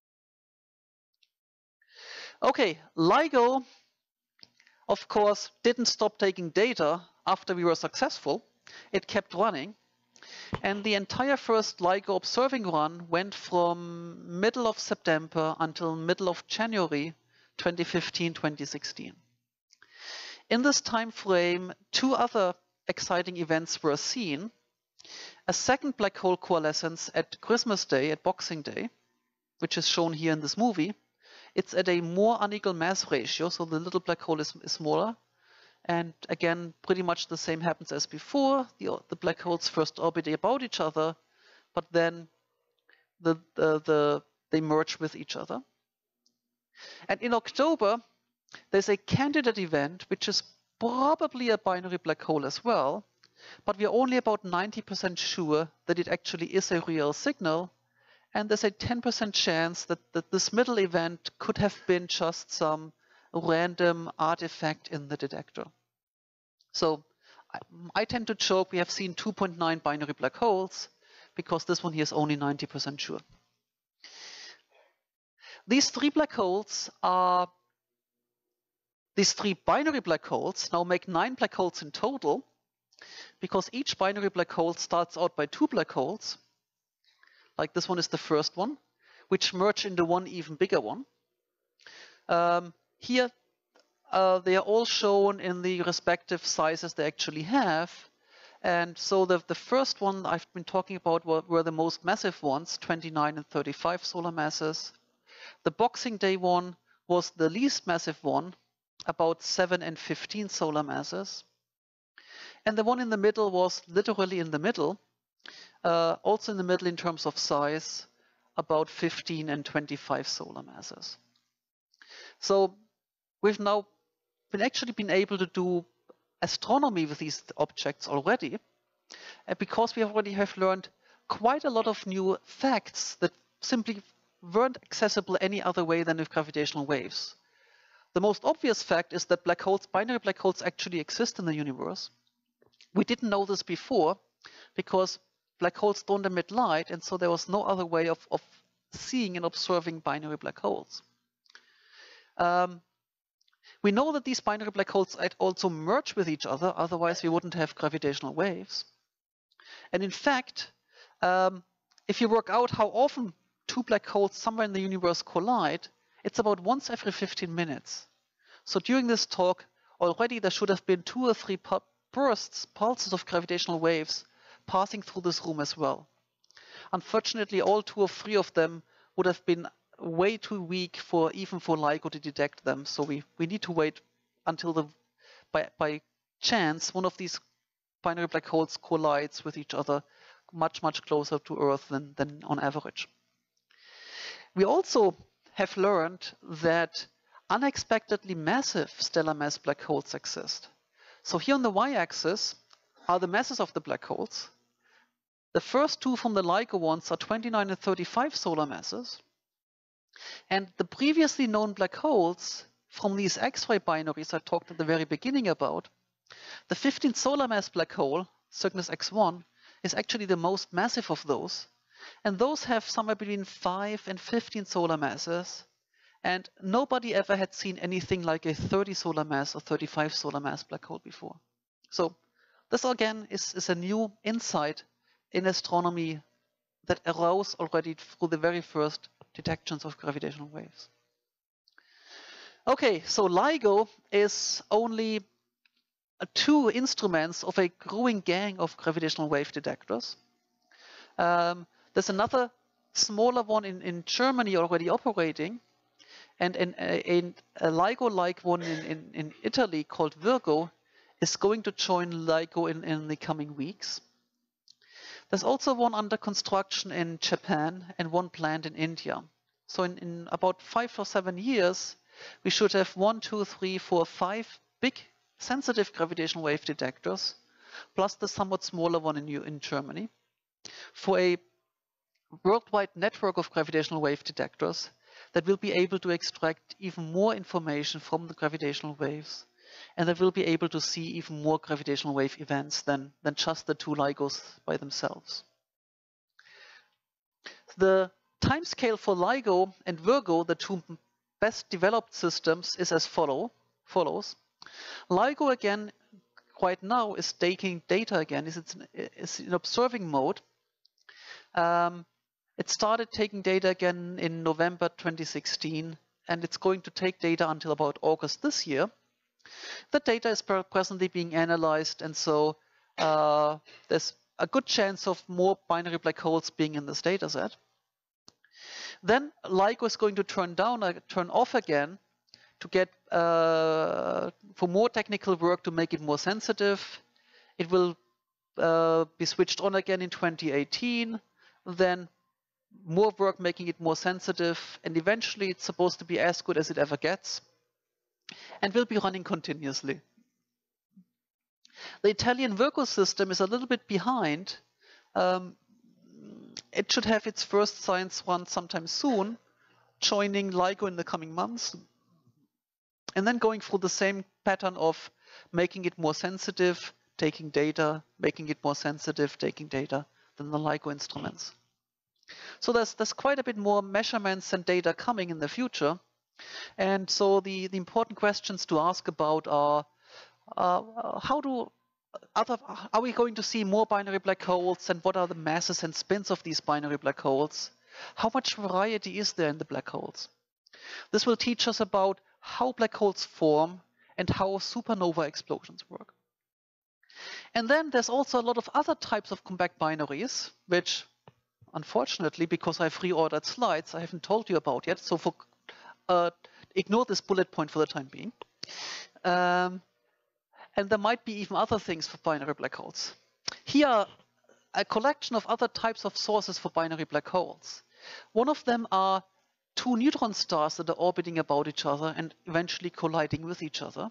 Okay, LIGO, of course, didn't stop taking data after we were successful. It kept running. And the entire first LIGO observing run went from middle of September until middle of January twenty fifteen, twenty sixteen. In this time frame, two other exciting events were seen. A second black hole coalescence at Christmas Day, at Boxing Day, which is shown here in this movie. It's at a more unequal mass ratio, so the little black hole is, is smaller. And again, pretty much the same happens as before. The, the black holes first orbit about each other, but then the, the, the, they merge with each other. And in October, there's a candidate event, which is probably a binary black hole as well, but we're only about ninety percent sure that it actually is a real signal. And there's a ten percent chance that, that this middle event could have been just some random artifact in the detector. So I, I tend to joke we have seen two point nine binary black holes because this one here is only ninety percent sure. These three black holes are, these three binary black holes now make nine black holes in total, because each binary black hole starts out by two black holes. Like this one is the first one, which merge into one even bigger one. Um, here, uh, they are all shown in the respective sizes they actually have. And so the, the first one I've been talking about were, were the most massive ones, twenty-nine and thirty-five solar masses. The Boxing Day one was the least massive one, about seven and fifteen solar masses. And the one in the middle was literally in the middle, uh, also in the middle in terms of size, about fifteen and twenty-five solar masses. So we've now been actually been able to do astronomy with these objects already, and because we already have learned quite a lot of new facts that simply weren't accessible any other way than with gravitational waves. The most obvious fact is that black holes, binary black holes, actually exist in the universe. We didn't know this before because black holes don't emit light, and so there was no other way of, of seeing and observing binary black holes. Um, we know that these binary black holes also merge with each other, otherwise we wouldn't have gravitational waves. And in fact, um, if you work out how often two black holes somewhere in the universe collide, it's about once every fifteen minutes. So during this talk, already there should have been two or three pu bursts, pulses of gravitational waves passing through this room as well. Unfortunately, all two or three of them would have been way too weak for even for LIGO to detect them. So we, we need to wait until the by, by chance one of these binary black holes collides with each other much, much closer to Earth than, than on average. We also have learned that unexpectedly massive stellar mass black holes exist. So here on the y-axis are the masses of the black holes. The first two from the LIGO ones are twenty-nine and thirty-five solar masses. And the previously known black holes from these X-ray binaries I talked at the very beginning about, the fifteen solar mass black hole, Cygnus X one, is actually the most massive of those. And those have somewhere between five and fifteen solar masses. And nobody ever had seen anything like a thirty solar mass or thirty-five solar mass black hole before. So this again is, is a new insight in astronomy that arose already through the very first detections of gravitational waves. Okay, so LIGO is only two instruments of a growing gang of gravitational wave detectors. Um, there's another smaller one in, in Germany already operating, and, and, and a LIGO-like one in, in, in Italy called Virgo is going to join LIGO in, in the coming weeks. There's also one under construction in Japan and one planned in India. So in, in about five or seven years, we should have one, two, three, four, five big sensitive gravitational wave detectors, plus the somewhat smaller one in, in Germany, for a worldwide network of gravitational wave detectors that will be able to extract even more information from the gravitational waves, and that will be able to see even more gravitational wave events than, than just the two LIGOs by themselves. The timescale for LIGO and Virgo, the two best developed systems, is as follow, follows. LIGO again, right now, is taking data again, is it's, it's in observing mode. Um, it started taking data again in November twenty sixteen, and it's going to take data until about August this year. The data is presently being analyzed, and so uh, there's a good chance of more binary black holes being in this data set. Then LIGO is going to turn down, uh, turn off again to get uh, for more technical work to make it more sensitive. It will uh, be switched on again in twenty eighteen. Then more work making it more sensitive, and eventually it's supposed to be as good as it ever gets, and will be running continuously. The Italian Virgo system is a little bit behind. Um, it should have its first science run sometime soon, joining LIGO in the coming months, and then going through the same pattern of making it more sensitive, taking data, making it more sensitive, taking data than the LIGO instruments. So there's, there's quite a bit more measurements and data coming in the future. And so the, the important questions to ask about are, uh, how do other, are we going to see more binary black holes, and what are the masses and spins of these binary black holes? How much variety is there in the black holes? This will teach us about how black holes form and how supernova explosions work. And then there's also a lot of other types of compact binaries, which unfortunately, because I've reordered slides, I haven't told you about yet. So for, uh, ignore this bullet point for the time being. Um, and there might be even other things for binary black holes. Here are a collection of other types of sources for binary black holes. One of them are two neutron stars that are orbiting about each other and eventually colliding with each other,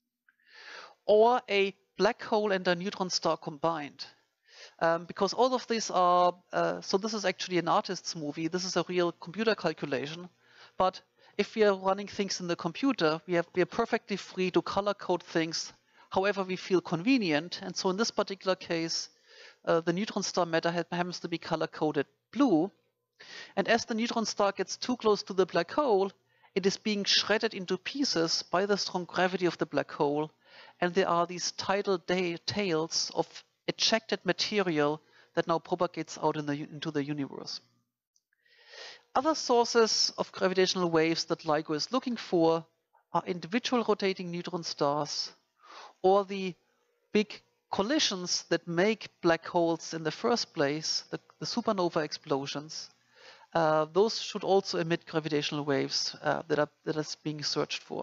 or a black hole and a neutron star combined. Um, because all of these are, uh, so this is actually an artist's movie, this is a real computer calculation, but if we are running things in the computer, we, have, we are perfectly free to color code things however we feel convenient, and so in this particular case, uh, the neutron star matter happens to be color coded blue, and as the neutron star gets too close to the black hole, it is being shredded into pieces by the strong gravity of the black hole, and there are these tidal tails of ejected material that now propagates out in the, into the universe. Other sources of gravitational waves that LIGO is looking for are individual rotating neutron stars, or the big collisions that make black holes in the first place, the, the supernova explosions. Uh, those should also emit gravitational waves uh, that are that is being searched for.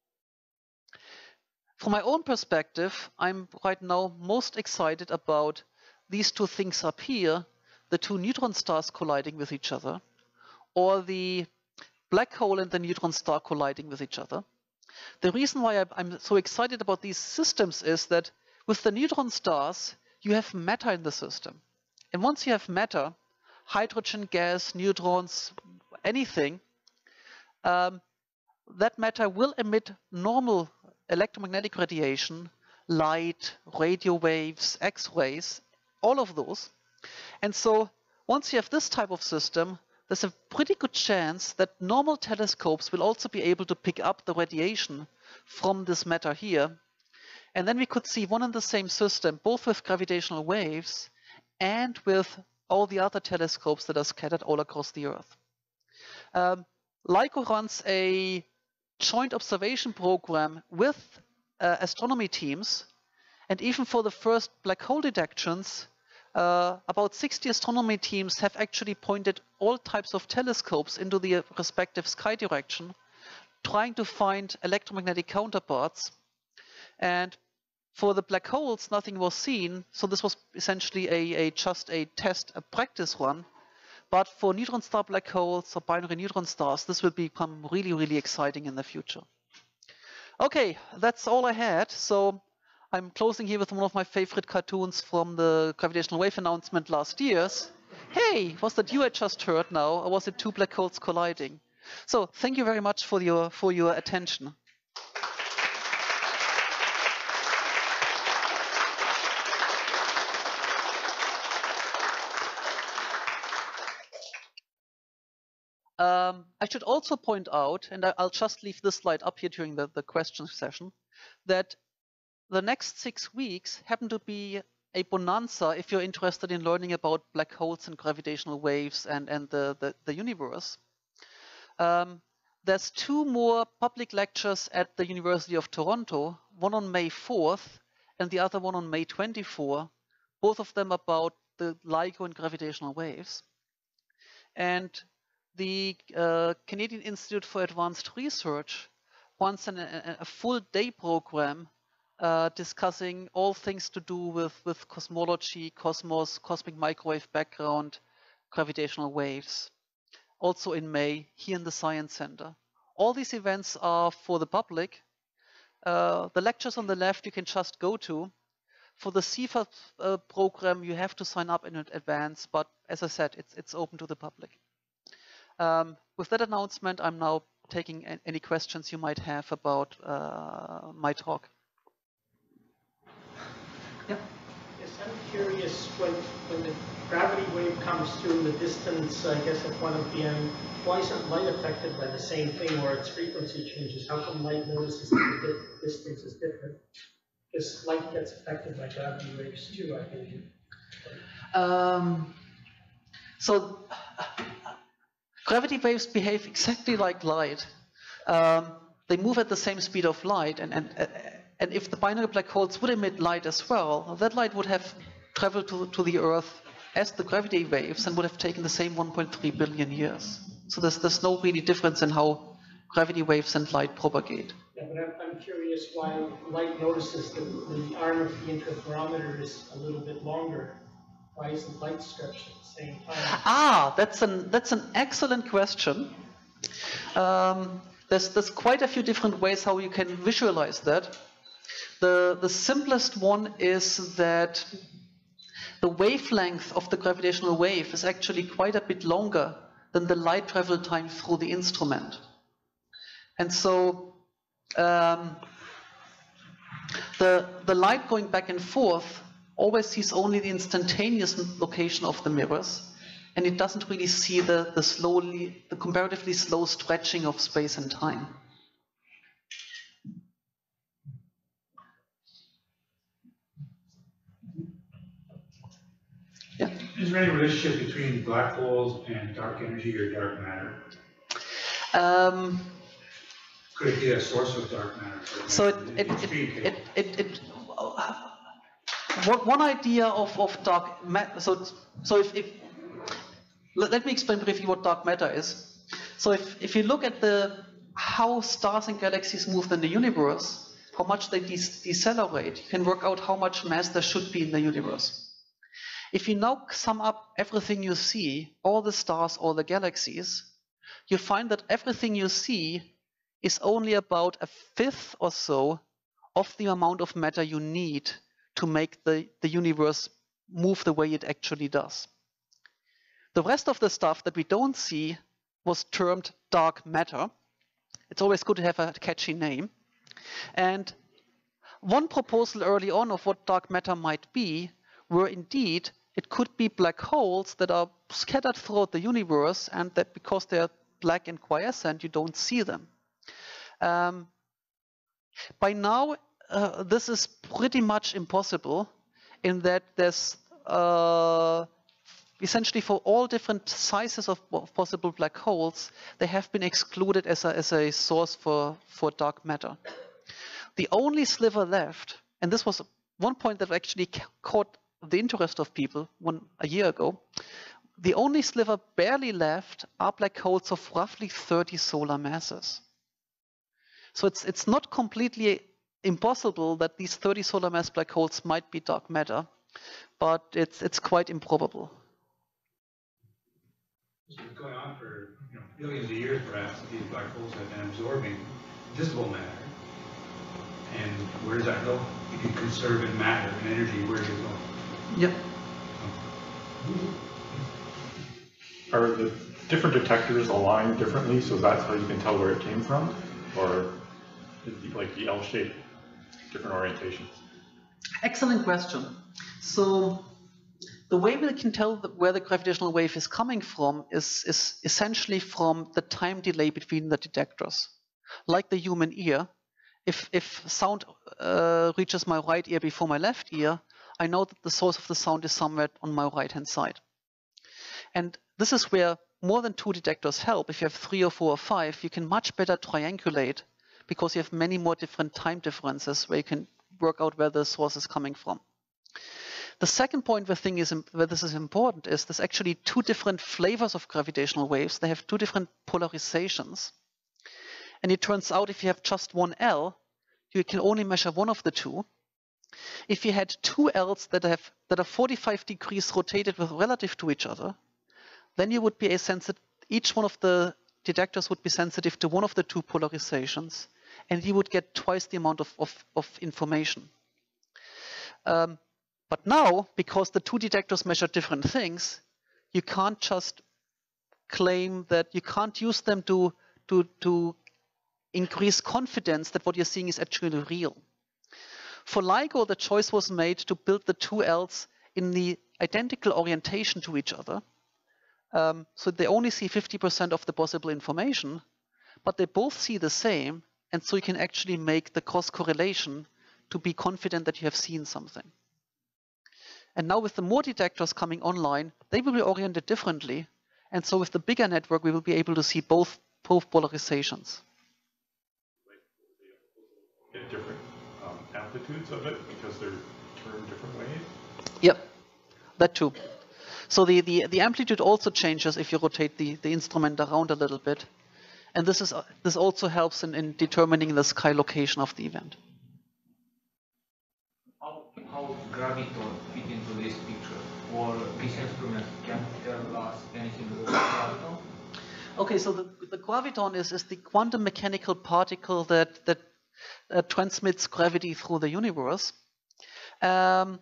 From my own perspective, I'm right now most excited about these two things up here, the two neutron stars colliding with each other, or the black hole and the neutron star colliding with each other. The reason why I'm so excited about these systems is that with the neutron stars, you have matter in the system. And once you have matter, hydrogen, gas, neutrons, anything, um, that matter will emit normal electromagnetic radiation, light, radio waves, X-rays, all of those. And so once you have this type of system, there's a pretty good chance that normal telescopes will also be able to pick up the radiation from this matter here. And then we could see one and the same system, both with gravitational waves and with all the other telescopes that are scattered all across the Earth. Um, LIGO runs a joint observation program with uh, astronomy teams, and even for the first black hole detections, uh, about sixty astronomy teams have actually pointed all types of telescopes into the respective sky direction, trying to find electromagnetic counterparts. And for the black holes, nothing was seen, so this was essentially a, a just a test, a practice run. But for neutron star black holes or binary neutron stars, this will become really, really exciting in the future. Okay, that's all I had. So I'm closing here with one of my favorite cartoons from the gravitational wave announcement last year's. Hey, was that you I just heard now, or was it two black holes colliding? So thank you very much for your, for your attention. Um, I should also point out, and I'll just leave this slide up here during the, the question session, that the next six weeks happen to be a bonanza if you're interested in learning about black holes and gravitational waves and, and the, the, the universe. Um, there's two more public lectures at the University of Toronto, one on May fourth and the other one on May twenty-fourth. both of them about the LIGO and gravitational waves. And the uh, Canadian Institute for Advanced Research wants an, a, a full day program uh, discussing all things to do with, with cosmology, cosmos, cosmic microwave background, gravitational waves. Also in May, here in the Science Center. All these events are for the public. Uh, the lectures on the left you can just go to. For the C F A uh, program, you have to sign up in advance, but as I said, it's, it's open to the public. Um, with that announcement, I'm now taking any questions you might have about uh, my talk. Yeah. Yes, I'm curious, when, when the gravity wave comes through the distance, I guess, at quantum P M, why isn't light affected by the same thing where its frequency changes? How come light notices that the distance is different? Because light gets affected by gravity waves too, I think. Um, so gravity waves behave exactly like light. Um, they move at the same speed of light, and, and, uh, and if the binary black holes would emit light as well, that light would have traveled to, to the Earth as the gravity waves and would have taken the same one point three billion years. So there's, there's no really difference in how gravity waves and light propagate. Yeah, but I'm, I'm curious why light notices that the arm of the interferometer is a little bit longer. Why isn't light stretched at the same time? Ah, that's an, that's an excellent question. Um, there's, there's quite a few different ways how you can visualize that. The, the simplest one is that the wavelength of the gravitational wave is actually quite a bit longer than the light travel time through the instrument. And so um, the, the light going back and forth always sees only the instantaneous location of the mirrors, and it doesn't really see the, the slowly, the comparatively slow stretching of space and time. Yeah. Is there any relationship between black holes and dark energy or dark matter? Um, Could it be a source of dark matter? so it, it, it, it, it, it uh, one idea of, of dark matter, so, so if, if let, let me explain briefly what dark matter is. So if, if you look at the how stars and galaxies move in the universe, how much they de decelerate, you can work out how much mass there should be in the universe. If you now sum up everything you see, all the stars, all the galaxies, you find that everything you see is only about a fifth or so of the amount of matter you need to make the, the universe move the way it actually does. The rest of the stuff that we don't see was termed dark matter. It's always good to have a catchy name. And one proposal early on of what dark matter might be were indeed, it could be black holes that are scattered throughout the universe, and that because they're black and quiescent, you don't see them. Um, by now, uh, this is pretty much impossible in that there's uh, essentially for all different sizes of, of possible black holes, they have been excluded as a, as a source for, for dark matter. The only sliver left, and this was one point that actually caught the interest of people one a year ago, the only sliver barely left are black holes of roughly thirty solar masses. So it's it's not completely impossible that these thirty solar mass black holes might be dark matter, but it's it's quite improbable. It's been going on for you know, billions of years, perhaps. These black holes have been absorbing visible matter. And where does that go? If you conserve in matter and energy, where does it go? Yep. Are the different detectors aligned differently, so that's how you can tell where it came from? Or is the, like the L-shape different orientations? Excellent question. So the way we can tell the, where the gravitational wave is coming from is, is essentially from the time delay between the detectors. Like the human ear, if, if sound uh, reaches my right ear before my left ear, I know that the source of the sound is somewhere on my right-hand side. And this is where more than two detectors help. If you have three or four or five, you can much better triangulate because you have many more different time differences where you can work out where the source is coming from. The second point where, thing is, where this is important is there's actually two different flavors of gravitational waves. They have two different polarizations. And it turns out if you have just one L, you can only measure one of the two. If you had two L's that have that are forty-five degrees rotated with relative to each other, then you would be a sensitive, each one of the detectors would be sensitive to one of the two polarizations, and you would get twice the amount of, of, of information. Um, but now, because the two detectors measure different things, you can't just claim that you can't use them to, to, to increase confidence that what you're seeing is actually real. For LIGO, the choice was made to build the two L's in the identical orientation to each other. Um, so they only see fifty percent of the possible information, but they both see the same, and so you can actually make the cross correlation to be confident that you have seen something. And now with the more detectors coming online, they will be oriented differently, and so with the bigger network, we will be able to see both, both polarizations. Get different um, amplitudes of it because they're turned different ways? Yep, that too. So the, the, the amplitude also changes if you rotate the, the instrument around a little bit. And this, is, this also helps in, in determining the sky location of the event. How, how graviton fit into this picture? Or this instrument can tell us anything about graviton? Okay, so the, the graviton is, is the quantum mechanical particle that, that uh, transmits gravity through the universe. Um,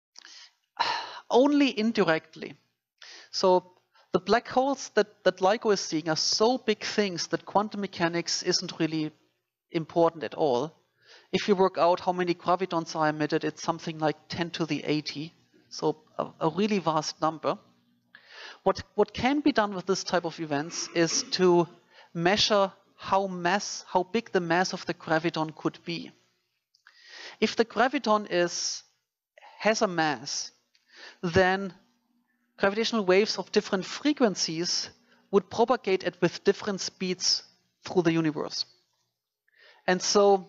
only indirectly. So the black holes that, that LIGO is seeing are so big things that quantum mechanics isn't really important at all. If you work out how many gravitons are emitted, it's something like ten to the eighty, so a, a really vast number. What, what can be done with this type of events is to measure how mass, how big the mass of the graviton could be. If the graviton is, has a mass, then gravitational waves of different frequencies would propagate at with different speeds through the universe. And so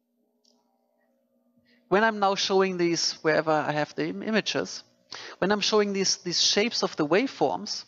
when I'm now showing these, wherever I have the im images, when I'm showing these, these shapes of the waveforms,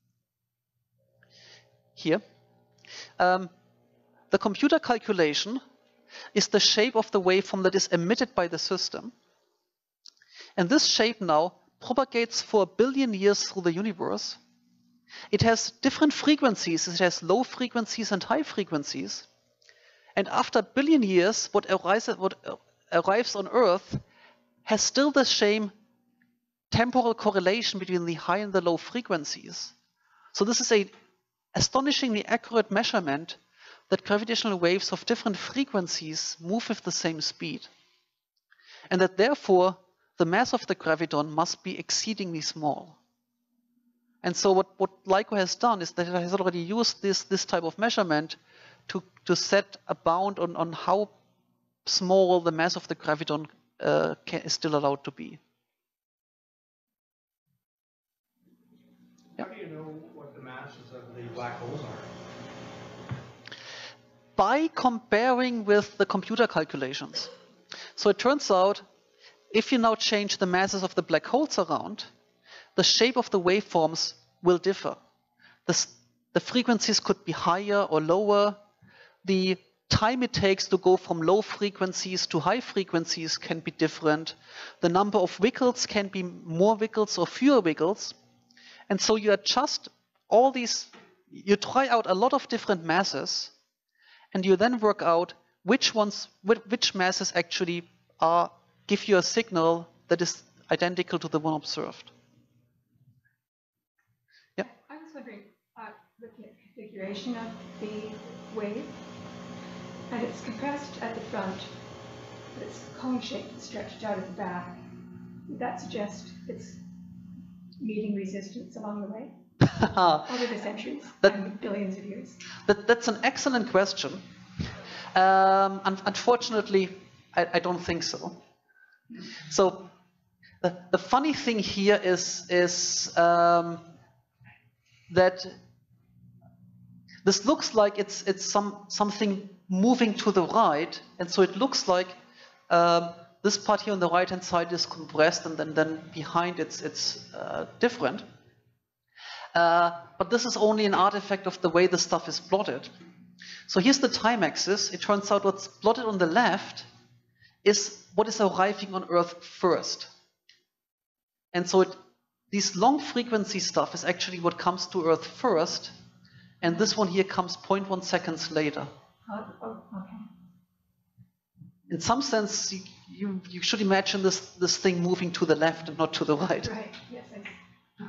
here, um, the computer calculation is the shape of the waveform that is emitted by the system. And this shape now propagates for a billion years through the universe. It has different frequencies. It has low frequencies and high frequencies. And after a billion years, what arrives, what arrives on Earth has still the same temporal correlation between the high and the low frequencies. So this is an astonishingly accurate measurement that gravitational waves of different frequencies move with the same speed. And that therefore, the mass of the graviton must be exceedingly small. And so what, what LIGO has done is that it has already used this, this type of measurement to, to set a bound on, on how small the mass of the graviton uh, can, is still allowed to be. How do you know what the masses of the black holes are? By comparing with the computer calculations. So it turns out, if you now change the masses of the black holes around, the shape of the waveforms will differ. The, the frequencies could be higher or lower. The time it takes to go from low frequencies to high frequencies can be different. The number of wiggles can be more wiggles or fewer wiggles. And so you adjust all these, you try out a lot of different masses, and you then work out which ones, which masses actually are, give you a signal that is identical to the one observed. Yeah? I was wondering, uh, looking at the configuration of the wave, and it's compressed at the front, but it's cone-shaped and stretched out at the back. Would that suggest it's meeting resistance along the way over the centuries, that, and billions of years? That, that's an excellent question. Um, un unfortunately, I, I don't think so. So the, the funny thing here is, is um, that this looks like it's, it's some, something moving to the right, and so it looks like um, this part here on the right hand side is compressed, and then, then behind it's, it's uh, different. Uh, but this is only an artifact of the way the stuff is plotted. So here's the time axis. It turns out what's plotted on the left is what is arriving on Earth first. And so it, this long frequency stuff is actually what comes to Earth first, and this one here comes zero point one seconds later. Oh, oh, okay. In some sense, you, you, you should imagine this, this thing moving to the left and not to the right. Right, yes, I see.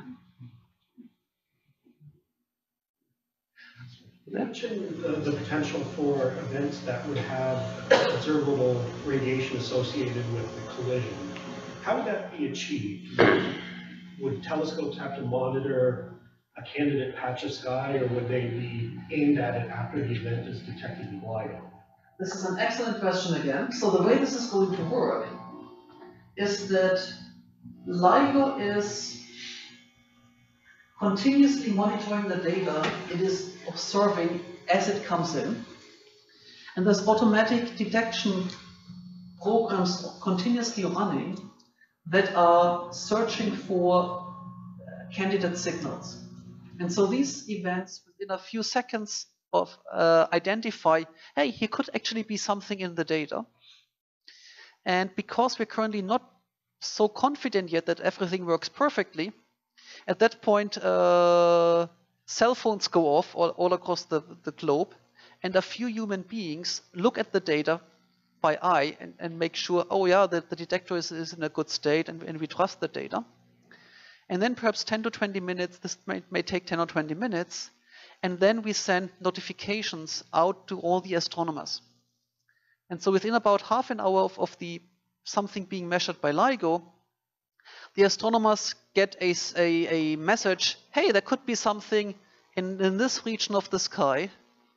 You mentioned the, the potential for events that would have observable radiation associated with the collision. How would that be achieved? Would telescopes have to monitor a candidate patch of sky, or would they be aimed at it after the event is detected in LIGO? This is an excellent question again. So the way this is going to work is that LIGO is continuously monitoring the data it is observing as it comes in. And there's automatic detection programs continuously running that are searching for candidate signals. And so these events, within a few seconds of uh, identify, hey, here could actually be something in the data. And because we're currently not so confident yet that everything works perfectly, at that point, uh, cell phones go off all, all across the, the globe, and a few human beings look at the data by eye and, and make sure, oh yeah, the, the detector is, is in a good state, and, and we trust the data. And then perhaps ten to twenty minutes, this may, may take ten or twenty minutes, and then we send notifications out to all the astronomers. And so within about half an hour of, of the something being measured by LIGO, the astronomers get a, a, a message, hey, there could be something in, in this region of the sky,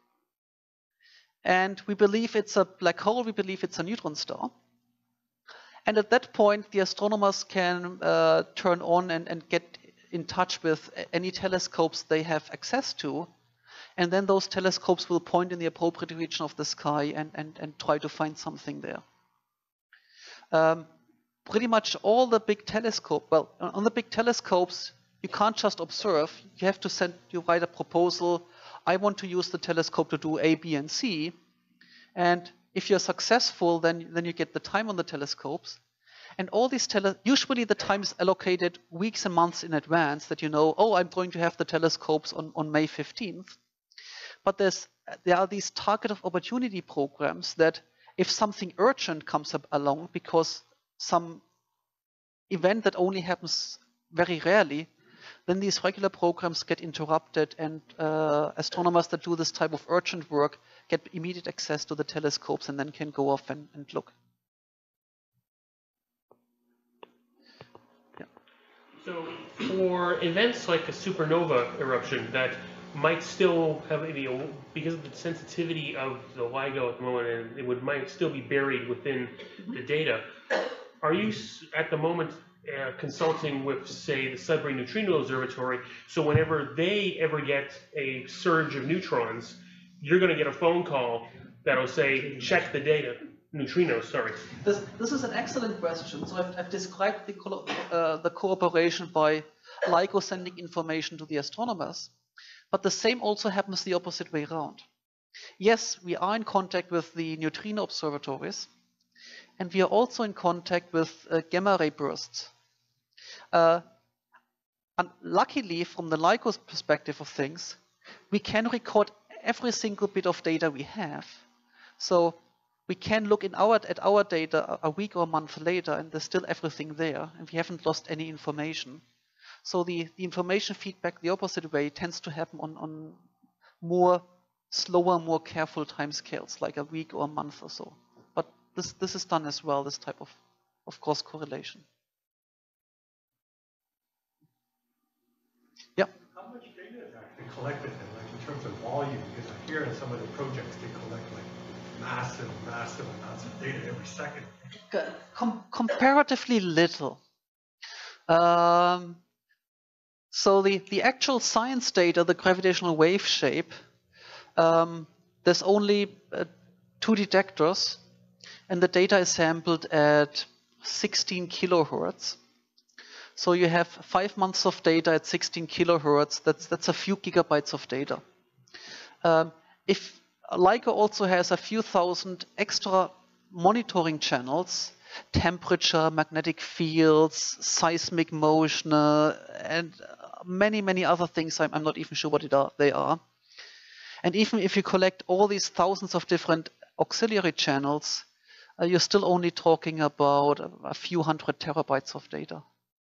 and we believe it's a black hole, we believe it's a neutron star. And at that point, the astronomers can uh, turn on and, and get in touch with any telescopes they have access to, and then those telescopes will point in the appropriate region of the sky and, and, and try to find something there. Um, pretty much all the big telescope, well, on the big telescopes, you can't just observe, you have to send, you write a proposal, I want to use the telescope to do A, B, and C, and if you're successful, then, then you get the time on the telescopes. And all these tele usually the time is allocated weeks and months in advance that you know, oh, I'm going to have the telescopes on, on May fifteenth. But there's, there are these target of opportunity programs that if something urgent comes up along because some event that only happens very rarely, then these regular programs get interrupted, and uh, astronomers that do this type of urgent work get immediate access to the telescopes and then can go off and, and look. Yeah. So for events like a supernova eruption that might still have, you know, because of the sensitivity of the LIGO at the moment, and it would might still be buried within mm-hmm. the data, are you at the moment Uh, consulting with, say, the Sudbury Neutrino Observatory, so whenever they ever get a surge of neutrons, you're going to get a phone call that'll say, check the data. Neutrinos, sorry. This, this is an excellent question. So I've, I've described the, uh, the cooperation by LIGO sending information to the astronomers, but the same also happens the opposite way around. Yes, we are in contact with the neutrino observatories, and we are also in contact with uh, gamma ray bursts. Uh, and luckily, from the LIGO's perspective of things, we can record every single bit of data we have. So we can look in our, at our data a week or a month later, and there's still everything there, and we haven't lost any information. So the, the information feedback the opposite way tends to happen on, on more slower, more careful timescales, like a week or a month or so. But this, this is done as well, this type of, of cross correlation. Yeah. How much data is actually collected then, like in terms of volume? Because I hear in some of the projects they collect like massive, massive amounts of data every second. Com comparatively little. Um, so the, the actual science data, the gravitational wave shape, um, there's only uh, two detectors, and the data is sampled at sixteen kilohertz. So you have five months of data at sixteen kilohertz. That's that's a few gigabytes of data. Um, if LIGO also has a few thousand extra monitoring channels, temperature, magnetic fields, seismic motion, uh, and many many other things. I'm, I'm not even sure what it are, they are. And even if you collect all these thousands of different auxiliary channels, uh, you're still only talking about a, a few hundred terabytes of data.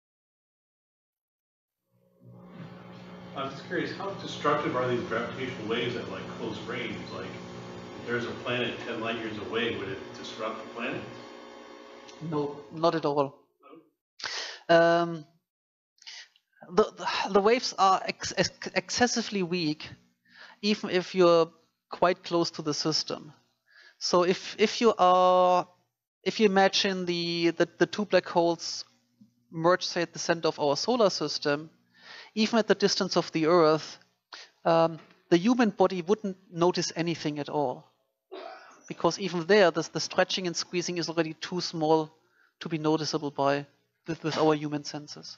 I'm just curious, how destructive are these gravitational waves at like close range? Like, if there's a planet ten light years away, would it disrupt the planet? No, not at all. Um, the, the the waves are ex ex excessively weak, even if you're quite close to the system. So if if you are if you imagine the the, the two black holes merge, say, at the center of our solar system, even at the distance of the Earth, um, the human body wouldn't notice anything at all, because even there, the, the stretching and squeezing is already too small to be noticeable by with, with our human senses.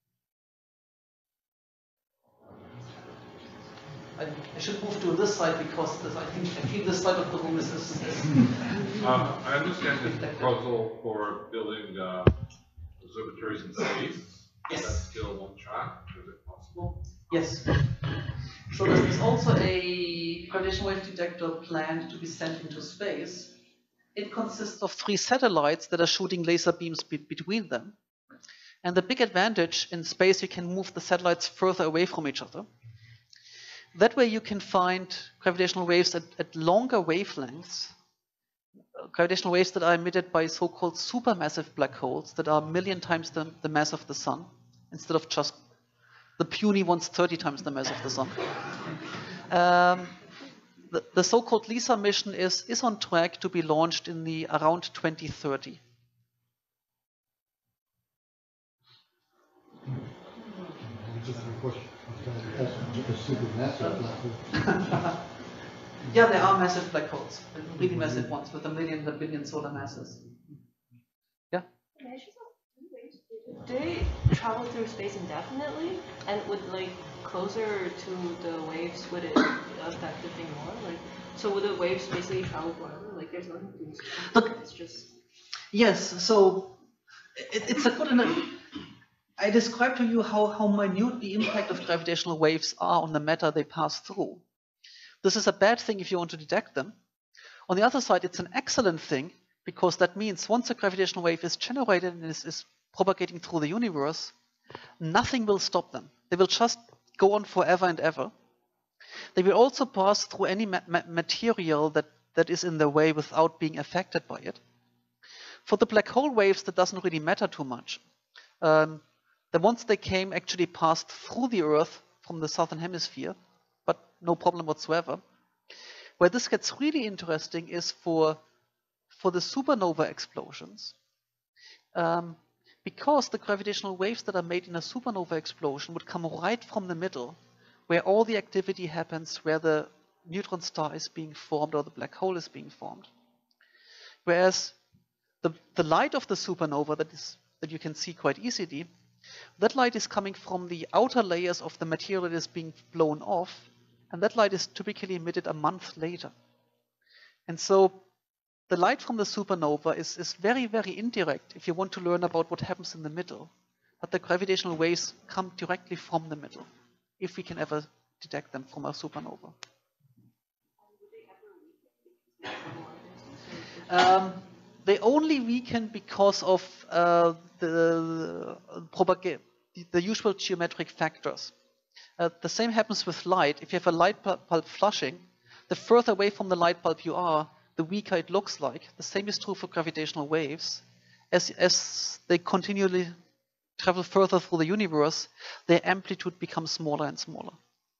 I, I should move to this side because this, I think I feel this side of the room is. is, is um, I understand the proposal for building uh, observatories in space. Yes. That's still on track. Is it possible? Yes. So there's also a gravitational wave detector planned to be sent into space. It consists of three satellites that are shooting laser beams be between them. And the big advantage in space, you can move the satellites further away from each other. That way you can find gravitational waves at, at longer wavelengths, uh, gravitational waves that are emitted by so-called supermassive black holes that are a million times the, the mass of the sun, instead of just the puny ones thirty times the mass of the sun. Um, the the so-called LISA mission is, is on track to be launched in the around twenty thirty. Yeah, there are massive black holes, really massive ones with a million, a billion solar masses. Yeah? Do they travel through space indefinitely? And would, like, closer to the waves, would it affect the thing more? Like, so would the waves basically travel forever? Like, there's nothing to do. Look, it's just. Yes, so it, it's a good enough. I described to you how, how minute the impact of gravitational waves are on the matter they pass through. This is a bad thing if you want to detect them. On the other side, it's an excellent thing, because that means once a gravitational wave is generated and is, is propagating through the universe, nothing will stop them. They will just go on forever and ever. They will also pass through any ma ma material that, that is in their way without being affected by it. For the black hole waves, that doesn't really matter too much. Um, the ones they came actually passed through the Earth from the southern hemisphere, but no problem whatsoever. Where this gets really interesting is for, for the supernova explosions. Um, because the gravitational waves that are made in a supernova explosion would come right from the middle, where all the activity happens, where the neutron star is being formed or the black hole is being formed. Whereas the, the light of the supernova that, is, that you can see quite easily, that light is coming from the outer layers of the material that is being blown off, and that light is typically emitted a month later. And so the light from the supernova is, is very, very indirect if you want to learn about what happens in the middle. But the gravitational waves come directly from the middle, if we can ever detect them from a supernova. Um, they only weaken because of uh, the, the, the usual geometric factors. Uh, the same happens with light. If you have a light bulb flushing, the further away from the light bulb you are, the weaker it looks like. The same is true for gravitational waves. As, as they continually travel further through the universe, their amplitude becomes smaller and smaller.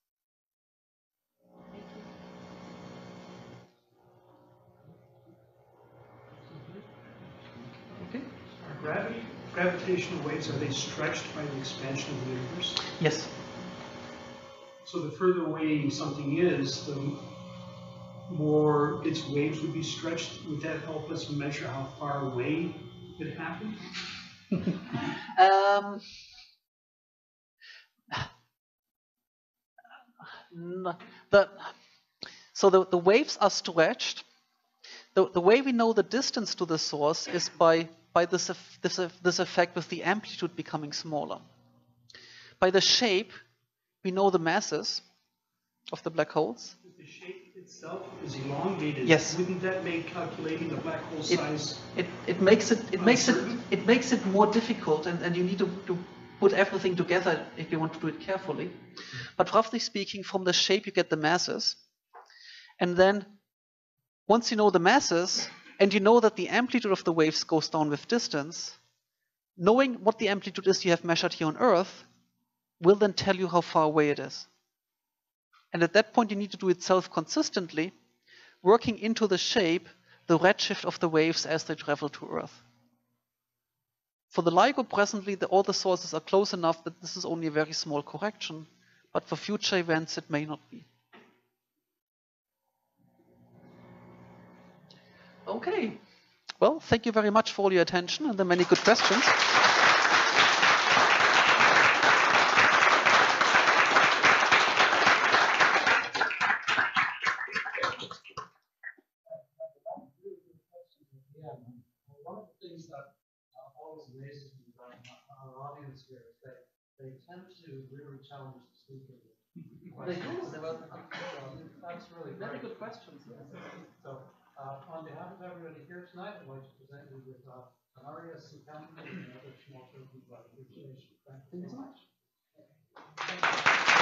Okay. Are gravity, gravitational waves, are they stretched by the expansion of the universe? Yes. So the further away something is, the more or its waves would be stretched, would that help us measure how far away it happened? um, no, the, so the, the waves are stretched. The, the way we know the distance to the source is by, by this, this, this effect with the amplitude becoming smaller. By the shape, we know the masses of the black holes. If the shape itself is elongated, Yes. wouldn't that make calculating the black hole It, size? it, it makes it it makes it uncertain? it makes it more difficult, and, and you need to, to put everything together if you want to do it carefully. But roughly speaking, from the shape you get the masses, and then once you know the masses and you know that the amplitude of the waves goes down with distance, knowing what the amplitude is you have measured here on Earth will then tell you how far away it is. And at that point you need to do it self-consistently, working into the shape the redshift of the waves as they travel to Earth. For the LIGO presently, the, all the sources are close enough that this is only a very small correction, but for future events it may not be. Okay, well, thank you very much for all your attention and the many good questions. One of the things that uh, always amazes me about our audience here is that they tend to really challenge the speaker. They do. They were, That's really very great. good questions. So, uh, on behalf of everybody here tonight, I'd like to present you with uh, an Arias and Campbell and another small trophy by appreciation. Thank you so much.